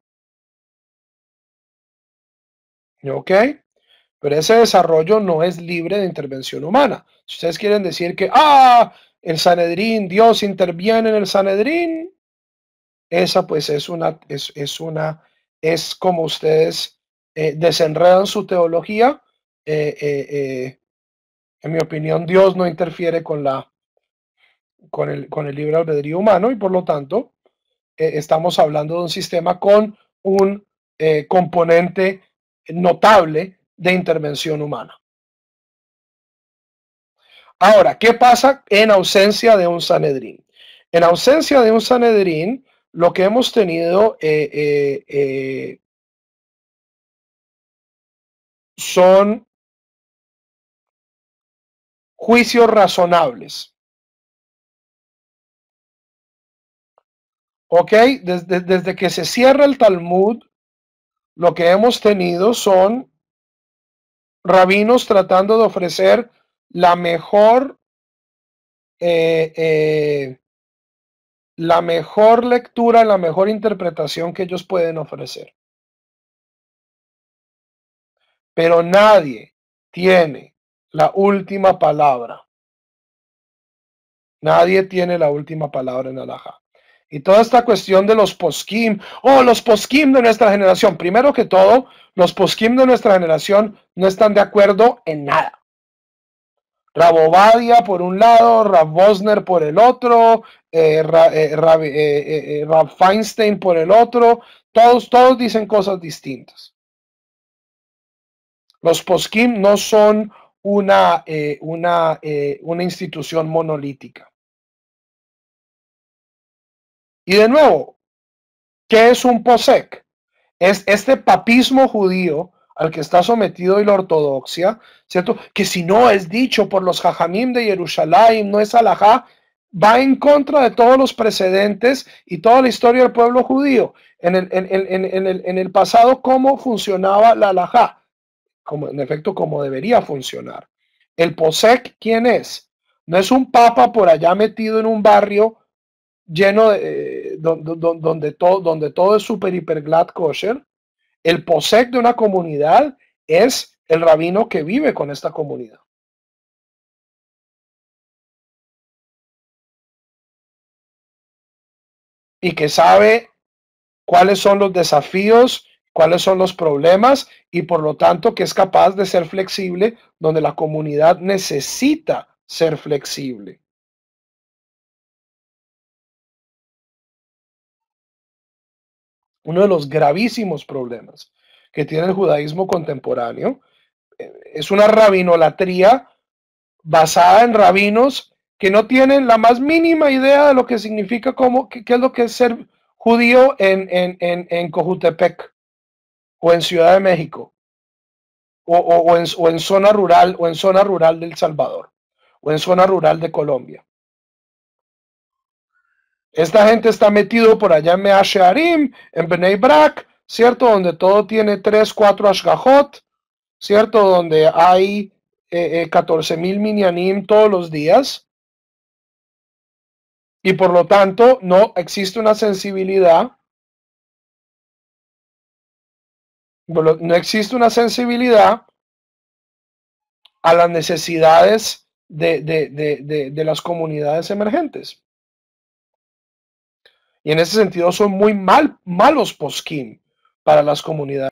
¿Ok? Pero ese desarrollo no es libre de intervención humana. Si ustedes quieren decir que, ah, el Sanedrín, Dios interviene en el Sanedrín, esa pues es una, es, es una, es como ustedes eh, desenredan su teología. Eh, eh, eh, en mi opinión, Dios no interfiere con, la, con, el, con el libre albedrío humano y por lo tanto eh, estamos hablando de un sistema con un eh, componente notable de intervención humana. Ahora, ¿qué pasa en ausencia de un Sanedrín? En ausencia de un Sanedrín, lo que hemos tenido eh, eh, eh, son juicios razonables. ¿Ok? Desde, desde que se cierra el Talmud, lo que hemos tenido son rabinos tratando de ofrecer la mejor, eh, eh, la mejor lectura, la mejor interpretación que ellos pueden ofrecer. Pero nadie tiene la última palabra. Nadie tiene la última palabra en halajá. Y toda esta cuestión de los poskim, oh, los poskim de nuestra generación. Primero que todo, los poskim de nuestra generación no están de acuerdo en nada. Rav Ovadia por un lado, Rav Bosner por el otro, eh, Rav, eh, Rav, eh, eh, Rav Feinstein por el otro. Todos, todos dicen cosas distintas. Los poskim no son una, eh, una, eh, una institución monolítica. Y de nuevo, ¿qué es un posek? Es este papismo judío al que está sometido la ortodoxia, ¿cierto? Que si no es dicho por los jajamim de Jerusalén, no es alajá, va en contra de todos los precedentes y toda la historia del pueblo judío. En el, en, en, en el, en el pasado, cómo funcionaba la halajá, como, en efecto, como debería funcionar. El posek, ¿quién es? No es un papa por allá metido en un barrio lleno de, eh, donde, donde, donde, todo, donde todo es super hiper glad kosher. El posek de una comunidad es el rabino que vive con esta comunidad. Y que sabe cuáles son los desafíos, cuáles son los problemas y por lo tanto que es capaz de ser flexible donde la comunidad necesita ser flexible. Uno de los gravísimos problemas que tiene el judaísmo contemporáneo eh, es una rabinolatría basada en rabinos que no tienen la más mínima idea de lo que significa, como, qué, qué es lo que es ser judío en, en, en, en Cojutepec o en Ciudad de México o, o, o, en, o en zona rural o en zona rural del Salvador o en zona rural de Colombia. Esta gente está metido por allá en Mea Shearim, en Bnei Brak, ¿cierto? Donde todo tiene tres, cuatro ashgahot, ¿cierto? Donde hay eh, eh, catorce mil minyanim todos los días y por lo tanto no existe una sensibilidad, no existe una sensibilidad a las necesidades de, de, de, de, de las comunidades emergentes. Y en ese sentido son muy mal, malos poskim para las comunidades.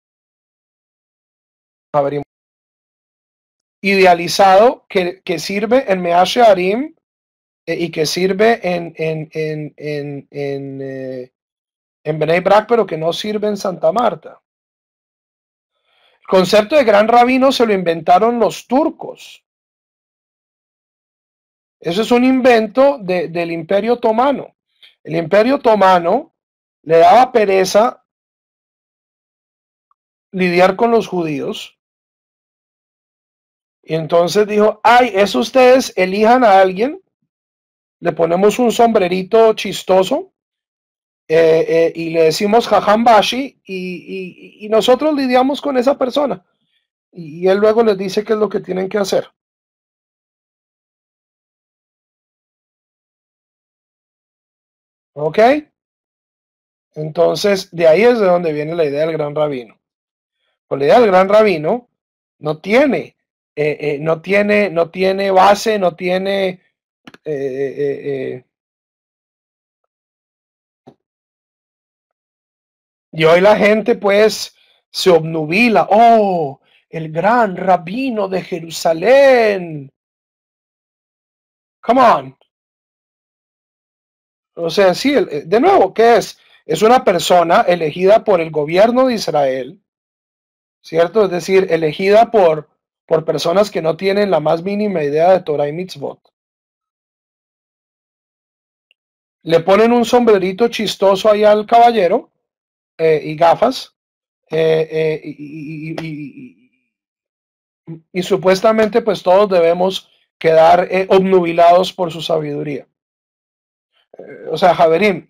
Idealizado que, que sirve en Mea Shearim eh, y que sirve en, en, en, en, en, eh, en Bnei Brak, pero que no sirve en Santa Marta. El concepto de gran rabino se lo inventaron los turcos. Eso es un invento de, del Imperio Otomano. El Imperio Otomano le daba pereza lidiar con los judíos. Y entonces dijo, ay, eso ustedes elijan a alguien, le ponemos un sombrerito chistoso eh, eh, y le decimos Jajam Bashi y, y, y nosotros lidiamos con esa persona. Y, y él luego les dice qué es lo que tienen que hacer. ¿Ok? Entonces, de ahí es de donde viene la idea del gran rabino. Pues la idea del gran rabino no tiene, eh, eh, no tiene, no tiene base, no tiene eh, eh, eh, y hoy la gente pues se obnubila. Oh, el gran rabino de Jerusalén. Come on. O sea, sí, de nuevo, ¿qué es? Es una persona elegida por el gobierno de Israel, ¿cierto? Es decir, elegida por, por personas que no tienen la más mínima idea de Torah y Mitzvot. Le ponen un sombrerito chistoso ahí al caballero eh, y gafas eh, eh, y, y, y, y, y, supuestamente pues todos debemos quedar eh, obnubilados por su sabiduría. Eh, o sea, Javerim,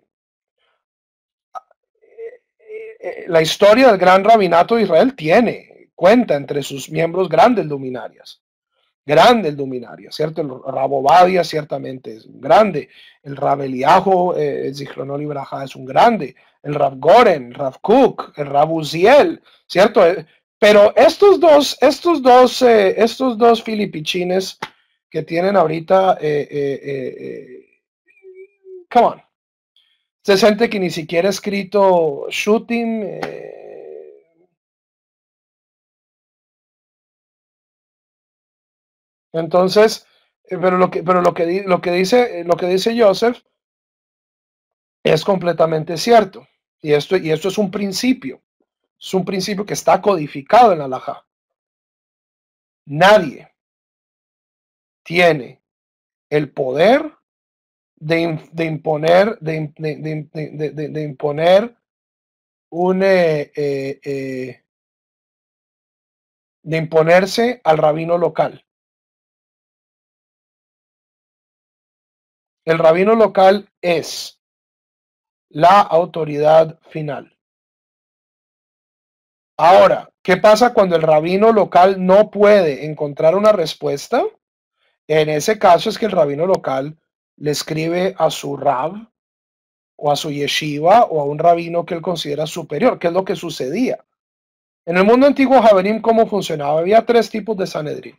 eh, la historia del gran rabinato de Israel tiene, cuenta entre sus miembros grandes luminarias, grandes luminarias, ¿cierto? El Rabobadia ciertamente es un grande, el Rab Eliahu, eh, Zichrono Libraja es un grande, el Rab Goren, el Rab Kook, el Rab Uziel, ¿cierto? Pero estos dos, estos dos, eh, estos dos filipichines que tienen ahorita, eh, eh, eh, come on, se siente que ni siquiera ha escrito shooting. Eh, entonces, eh, pero lo que, pero lo que, lo que dice, lo que dice Joseph es completamente cierto. Y esto, y esto es un principio. Es un principio que está codificado en la halajá. Nadie tiene el poder de, de imponer, de, de, de, de, imponer un eh, eh, eh, de imponerse al rabino local. El rabino local es la autoridad final. Ahora, ¿qué pasa cuando el rabino local no puede encontrar una respuesta? En ese caso es que el rabino local le escribe a su rab o a su yeshiva o a un rabino que él considera superior, que es lo que sucedía. En el mundo antiguo Javerim, ¿cómo funcionaba? Había tres tipos de Sanedrín.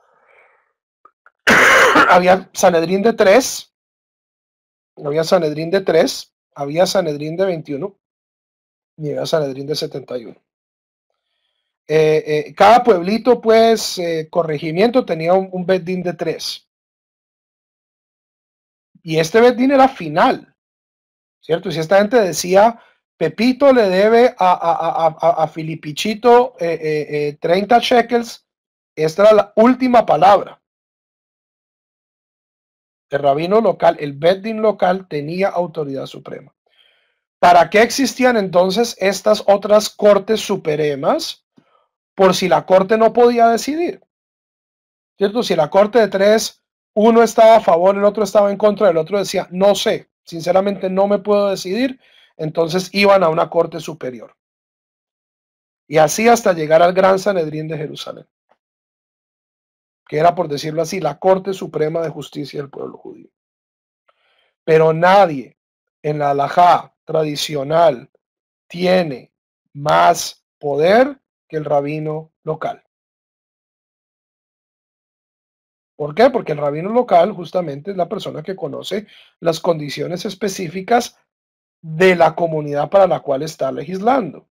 Había Sanedrín de tres, había Sanedrín de tres, había Sanedrín de veintiuno y había Sanedrín de setenta y uno. Eh, eh, cada pueblito, pues, eh, corregimiento tenía un, un bedín de tres. Y este bedín era final, ¿cierto? Y si esta gente decía, Pepito le debe a, a, a, a Filipichito eh, eh, eh, treinta shekels, esta era la última palabra. El rabino local, el bedín local tenía autoridad suprema. ¿Para qué existían entonces estas otras cortes supremas? Por si la corte no podía decidir, ¿cierto? Si la corte de tres, uno estaba a favor, el otro estaba en contra, el otro decía, no sé, sinceramente no me puedo decidir, entonces iban a una corte superior. Y así hasta llegar al Gran Sanedrín de Jerusalén, que era, por decirlo así, la Corte Suprema de Justicia del pueblo judío. Pero nadie en la halajá tradicional tiene más poder que el rabino local. ¿Por qué? Porque el rabino local justamente es la persona que conoce las condiciones específicas de la comunidad para la cual está legislando.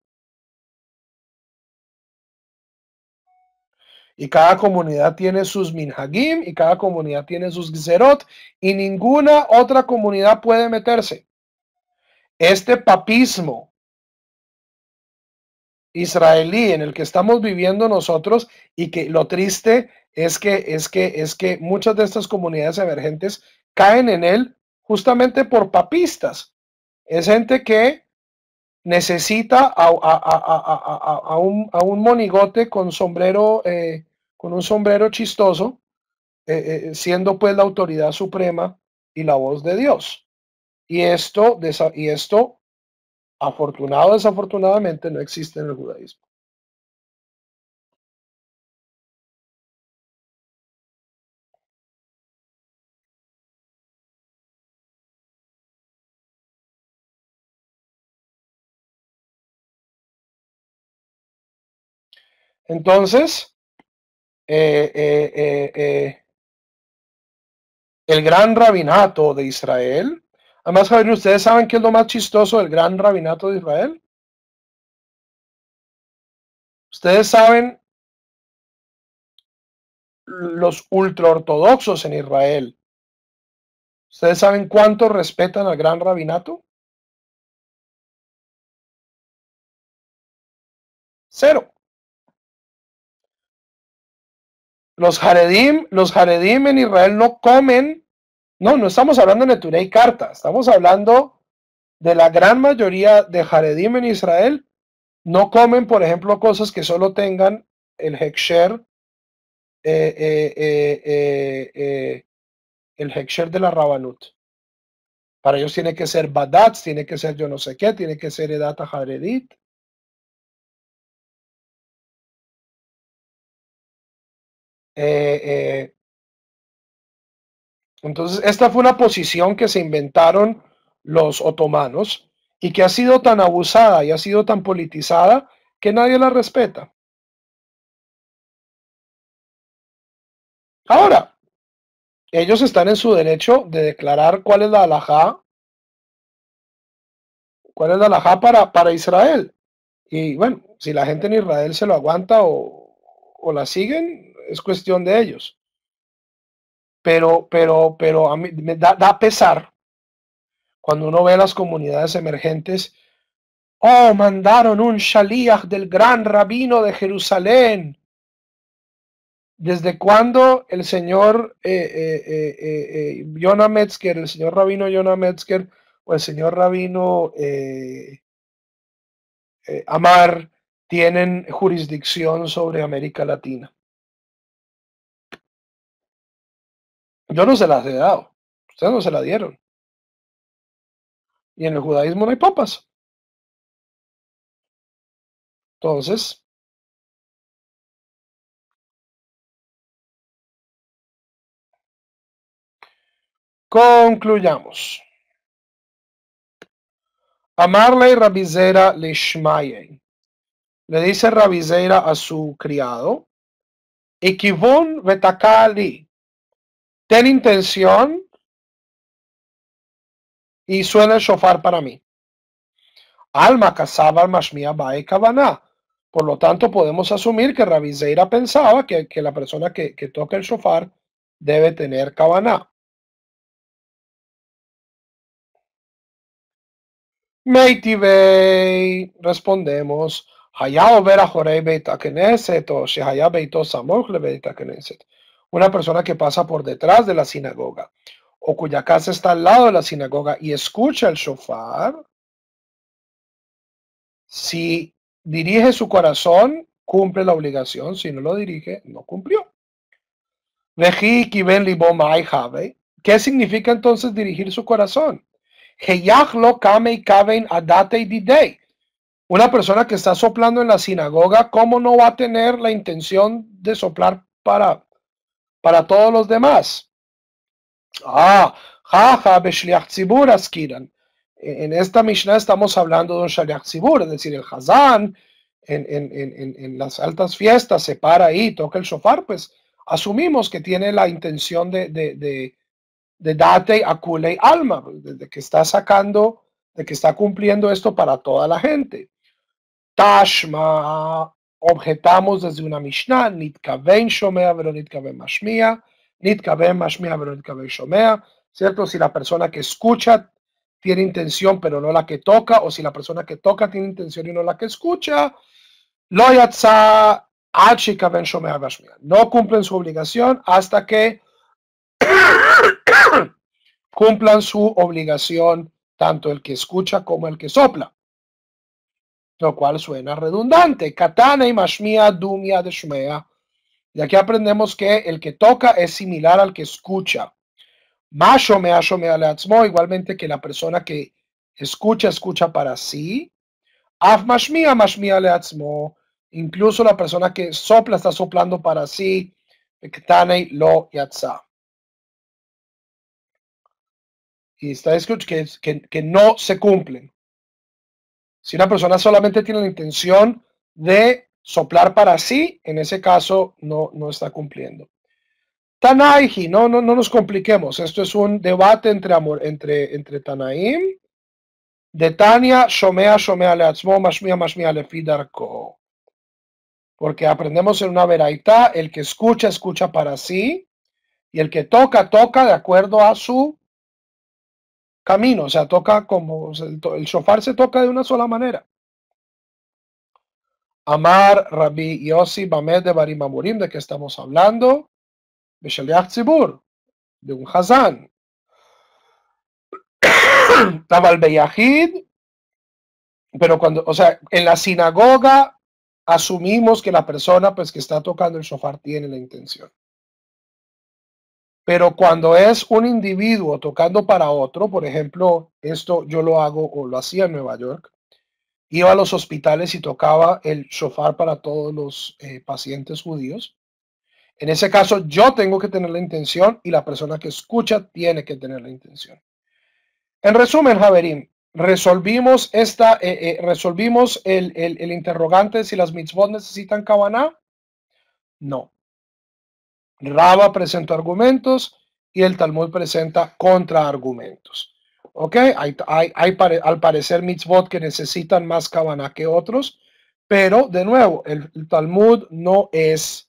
Y cada comunidad tiene sus minhagim y cada comunidad tiene sus gzerot y ninguna otra comunidad puede meterse. Este papismo israelí en el que estamos viviendo nosotros y que lo triste es que es que es que muchas de estas comunidades emergentes caen en él justamente por papistas. Es gente que necesita a, a, a, a un, a, un, monigote con sombrero, eh, con un sombrero chistoso, eh, eh, siendo pues la autoridad suprema y la voz de Dios. Y esto, y esto, afortunado o desafortunadamente, no existe en el judaísmo. Entonces, eh, eh, eh, eh, el gran rabinato de Israel, además, Javier, ¿ustedes saben qué es lo más chistoso del gran rabinato de Israel? Ustedes saben, los ultraortodoxos en Israel, ¿ustedes saben cuánto respetan al gran rabinato? Cero. Los Haredim, los Haredim en Israel no comen, no, no estamos hablando de Neturei Karta, estamos hablando de la gran mayoría de Haredim en Israel, no comen, por ejemplo, cosas que solo tengan el Heksher, eh, eh, eh, eh, eh, el Heksher de la Rabanut. Para ellos tiene que ser Badatz, tiene que ser yo no sé qué, tiene que ser Edata Haredit. Eh, eh, entonces, esta fue una posición que se inventaron los otomanos y que ha sido tan abusada y ha sido tan politizada que nadie la respeta. Ahora, ellos están en su derecho de declarar cuál es la halajá, cuál es la halajá para, para Israel. Y bueno, si la gente en Israel se lo aguanta o, o la siguen, es cuestión de ellos. Pero, pero, pero a mí me da, da pesar cuando uno ve las comunidades emergentes. Oh, mandaron un shaliach del gran rabino de Jerusalén. ¿Desde cuándo el señor eh, eh, eh, eh, eh, Yonah Metzger, el señor rabino Yonah Metzger o el señor rabino eh, eh, Amar tienen jurisdicción sobre América Latina? Yo no se las he dado. Ustedes no se la dieron. Y en el judaísmo no hay papas. Entonces, concluyamos. Amarle Rabizera Lishmaye. Le dice Rabizera a su criado, Ikivon Betakali, ten intención y suena el shofar para mí. Alma Kasaba Mashmia Bae Kavaná. Por lo tanto, podemos asumir que Rabizera pensaba que, que la persona que, que toca el shofar debe tener Kavaná. Meitivei, respondemos, Haya over a Jorei Beit HaKnesset o Shehaya Beito Samoch le Beit HaKnesset. Una persona que pasa por detrás de la sinagoga o cuya casa está al lado de la sinagoga y escucha el shofar, si dirige su corazón, cumple la obligación. Si no lo dirige, no cumplió. Veji Kiven Libo Mai Have. ¿Qué significa entonces dirigir su corazón? Heyachlo Kamei Kaven Adate Didei. Una persona que está soplando en la sinagoga, ¿cómo no va a tener la intención de soplar para, para todos los demás? Ah, jaja, Beshliach Tzibur askiran. En esta Mishnah estamos hablando de un Shaliach Tzibur, es decir, el Hazán en, en, en, en las altas fiestas se para ahí, toca el shofar, pues asumimos que tiene la intención de, de, de, de date a kulei alma, de que está sacando, de que está cumpliendo esto para toda la gente. Tashma, objetamos desde una Mishnah, nitkaven shomea velo nitkaven mashmia, nitkaven mashmia velo nitkaven shomea, ¿cierto? Si la persona que escucha tiene intención pero no la que toca, o si la persona que toca tiene intención y no la que escucha, lo yatsa ad shikaven shomea mashmia. No cumplen su obligación hasta que cumplan su obligación tanto el que escucha como el que sopla. Lo cual suena redundante. Katana y mashmia dumia de shmea. Y aquí aprendemos que el que toca es similar al que escucha. Mashomea shomea leatzmo, igualmente que la persona que escucha, escucha para sí. Af mashmia mashmia leatzmo. Incluso la persona que sopla está soplando para sí. Katana lo yatsa. Y está escuchando que, que, que no se cumplen. Si una persona solamente tiene la intención de soplar para sí, en ese caso no, no está cumpliendo. Tanaiji, no, no, no nos compliquemos. Esto es un debate entre, amor, entre, entre Tanaim. De Tania, Shomea, Shomea leatzmo, Mashmia, Mashmia lefidarko. Porque aprendemos en una veraita, el que escucha, escucha para sí, y el que toca, toca de acuerdo a su camino. O sea, toca como, o sea, el, el shofar se toca de una sola manera. Amar Rabbi Yossi Bamed de Barimamurim, ¿de qué estamos hablando? De Shaliach Tzibur, de un Hazán. Tabal Beyahid, pero cuando, o sea, en la sinagoga asumimos que la persona pues que está tocando el shofar tiene la intención. Pero cuando es un individuo tocando para otro, por ejemplo, esto yo lo hago o lo hacía en Nueva York, iba a los hospitales y tocaba el shofar para todos los eh, pacientes judíos. En ese caso, yo tengo que tener la intención y la persona que escucha tiene que tener la intención. En resumen, Javerín, resolvimos, esta, eh, eh, resolvimos el, el, el interrogante de si las mitzvot necesitan kavaná. No. Raba presenta argumentos y el Talmud presenta contraargumentos. ¿Ok? Hay, hay, hay al parecer mitzvot que necesitan más kavaná que otros, pero de nuevo, el, el Talmud no es...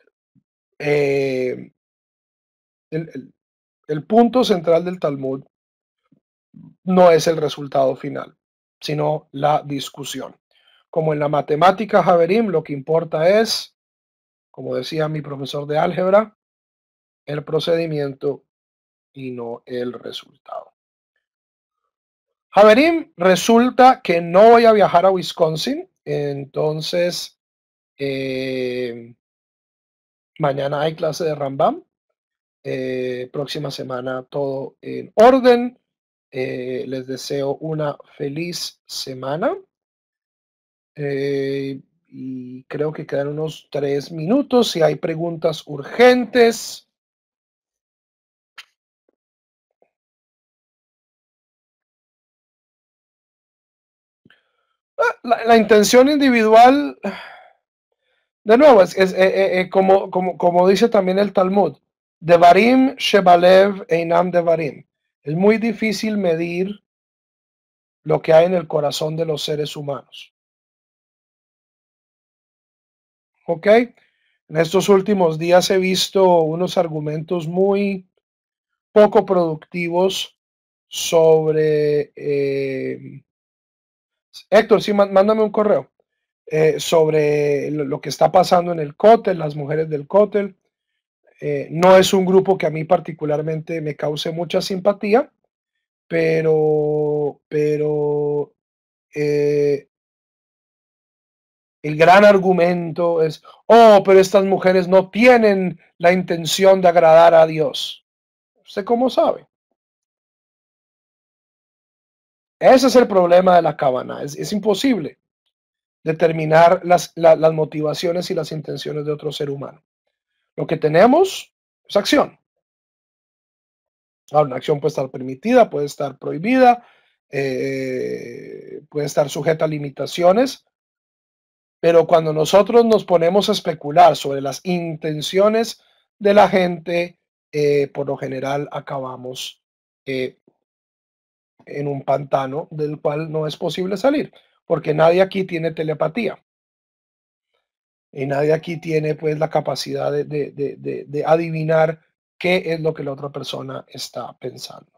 Eh, el, el, el punto central del Talmud no es el resultado final, sino la discusión. Como en la matemática, Javerim, lo que importa es, como decía mi profesor de álgebra, el procedimiento y no el resultado. Javerim, resulta que no voy a viajar a Wisconsin, entonces eh, mañana hay clase de Rambam. Eh, próxima semana todo en orden. Eh, les deseo una feliz semana. Eh, y creo que quedan unos tres minutos. Si hay preguntas urgentes. Ah, La, la intención individual, de nuevo, es, es, eh, eh, eh, como, como, como dice también el Talmud, Devarim Shebalev Einam Devarim. Es muy difícil medir lo que hay en el corazón de los seres humanos. ¿Ok? En estos últimos días he visto unos argumentos muy poco productivos sobre... Eh, Héctor, sí, mándame un correo. Eh, sobre lo, lo, que está pasando en el cótel, las mujeres del cótel. Eh, no es un grupo que a mí particularmente me cause mucha simpatía, pero, pero eh, el gran argumento es, oh, pero estas mujeres no tienen la intención de agradar a Dios. ¿Usted cómo sabe? Ese es el problema de la cábala. Es, es imposible determinar las, la, las motivaciones y las intenciones de otro ser humano. Lo que tenemos es acción. Ahora, una acción puede estar permitida, puede estar prohibida, eh, puede estar sujeta a limitaciones, pero cuando nosotros nos ponemos a especular sobre las intenciones de la gente, eh, por lo general acabamos eh, en un pantano del cual no es posible salir, porque nadie aquí tiene telepatía y nadie aquí tiene pues la capacidad de, de, de, de, de adivinar qué es lo que la otra persona está pensando.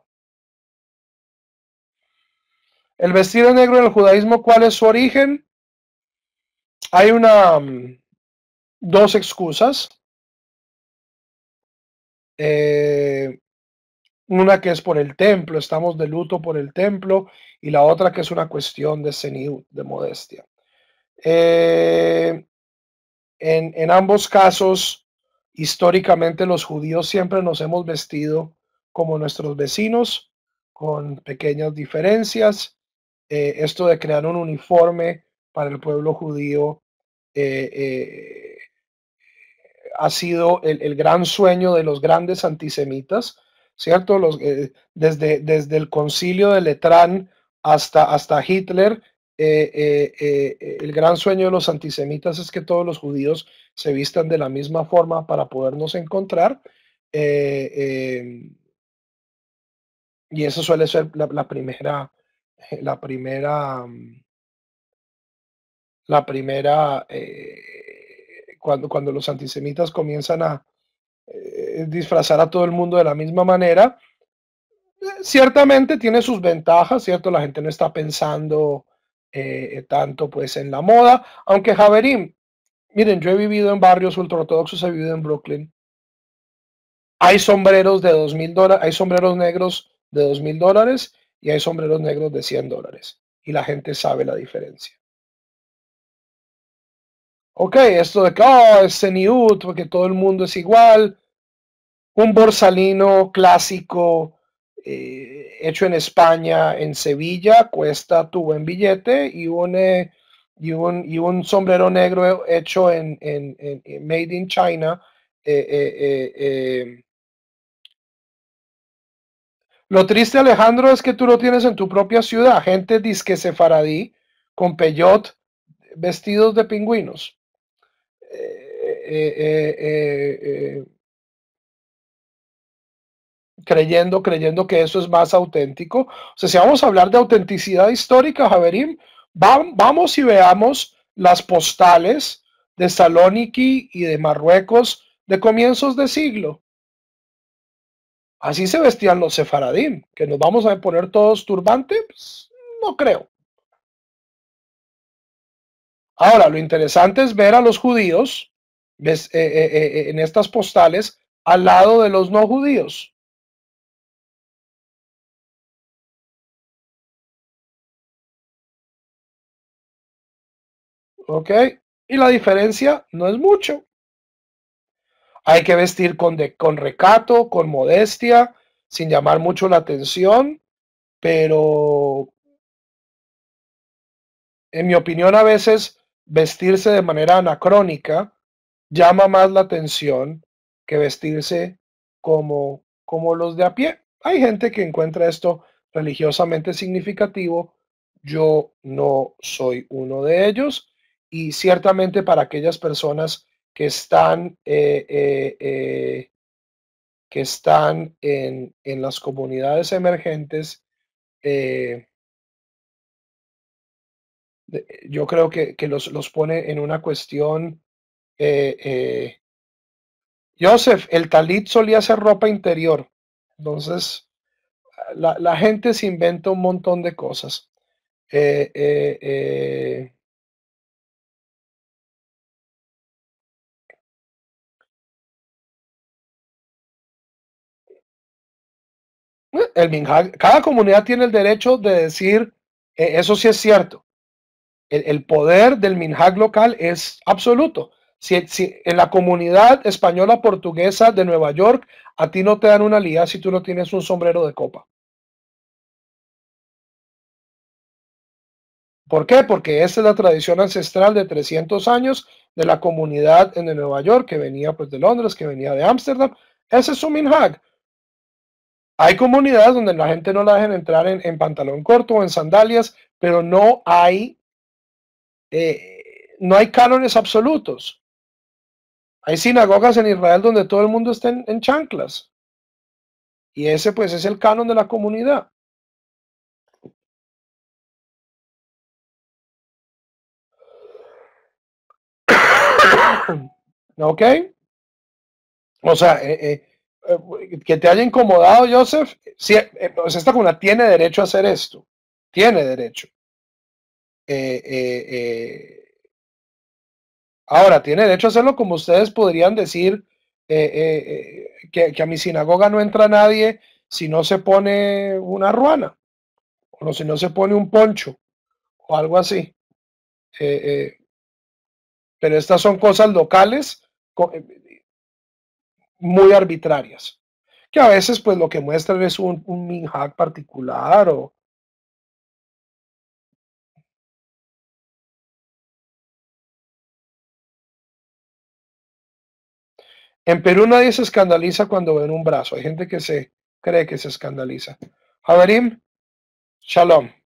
El vestido negro en el judaísmo, ¿cuál es su origen? Hay una, um, dos excusas. Eh, una que es por el templo, estamos de luto por el templo, y la otra que es una cuestión de seniut, de modestia. Eh, en, en ambos casos, históricamente los judíos siempre nos hemos vestido como nuestros vecinos, con pequeñas diferencias. Eh, esto de crear un uniforme para el pueblo judío eh, eh, ha sido el, el, gran sueño de los grandes antisemitas, ¿cierto? Los, eh, desde, desde el concilio de Letrán hasta, hasta Hitler, eh, eh, eh, el gran sueño de los antisemitas es que todos los judíos se vistan de la misma forma para podernos encontrar. Eh, eh, y eso suele ser la, la primera, la primera, la primera, eh, cuando, cuando los antisemitas comienzan a, eh, disfrazar a todo el mundo de la misma manera. Eh, ciertamente tiene sus ventajas, ¿cierto? La gente no está pensando eh, tanto pues en la moda, aunque Javerín, miren, yo he vivido en barrios ultraortodoxos, he vivido en Brooklyn. Hay sombreros de dos mil dólares, hay sombreros negros de dos mil dólares y hay sombreros negros de cien dólares. Y la gente sabe la diferencia. Ok, esto de que oh, es Ceniut, porque todo el mundo es igual. Un borsalino clásico eh, hecho en España, en Sevilla, cuesta tu buen billete y un, eh, y un, y un sombrero negro hecho en, en, en, en Made in China. Eh, eh, eh, eh. Lo triste, Alejandro, es que tú lo tienes en tu propia ciudad. Gente disque sefaradí con peyot vestidos de pingüinos. Eh, eh, eh, eh, eh, creyendo, creyendo que eso es más auténtico. O sea, si vamos a hablar de autenticidad histórica, Javerín, va, vamos y veamos las postales de Salóniki y de Marruecos de comienzos de siglo. Así se vestían los sefaradín, que nos vamos a poner todos turbante, pues, no creo. Ahora, lo interesante es ver a los judíos ves, eh, eh, eh, en estas postales al lado de los no judíos. ¿Ok? Y la diferencia no es mucho. Hay que vestir con, de, con recato, con modestia, sin llamar mucho la atención, pero en mi opinión a veces vestirse de manera anacrónica llama más la atención que vestirse como, como los de a pie. Hay gente que encuentra esto religiosamente significativo, yo no soy uno de ellos y ciertamente para aquellas personas que están, eh, eh, eh, que están en, en, las comunidades emergentes, eh, yo creo que, que los, los, pone en una cuestión eh, eh, Joseph, el talit solía ser ropa interior. Entonces, la, la gente se inventa un montón de cosas. Eh, eh, eh, el minhag, cada comunidad tiene el derecho de decir, eh, eso sí es cierto. El, el, poder del minhag local es absoluto. Si, si en la comunidad española portuguesa de Nueva York, a ti no te dan una liga si tú no tienes un sombrero de copa. ¿Por qué? Porque esta es la tradición ancestral de trescientos años de la comunidad en Nueva York, que venía pues de Londres, que venía de Ámsterdam. Ese es su minhag. Hay comunidades donde la gente no la dejan entrar en, en pantalón corto o en sandalias, pero no hay, eh, no hay cánones absolutos. Hay sinagogas en Israel donde todo el mundo está en, en chanclas. Y ese pues es el canon de la comunidad. ¿Ok? O sea, eh, eh, eh, que te haya incomodado, Joseph, sí, eh, pues esta comunidad tiene derecho a hacer esto. Tiene derecho. Eh, eh, eh, ahora, tiene derecho a hacerlo como ustedes podrían decir eh, eh, eh, que, que, a mi sinagoga no entra nadie si no se pone una ruana o si no se pone un poncho o algo así. Eh, eh, pero estas son cosas locales muy arbitrarias, que a veces pues lo que muestran es un, un minhag particular o... En Perú nadie se escandaliza cuando ven un brazo, hay gente que se cree que se escandaliza. Javerim, shalom.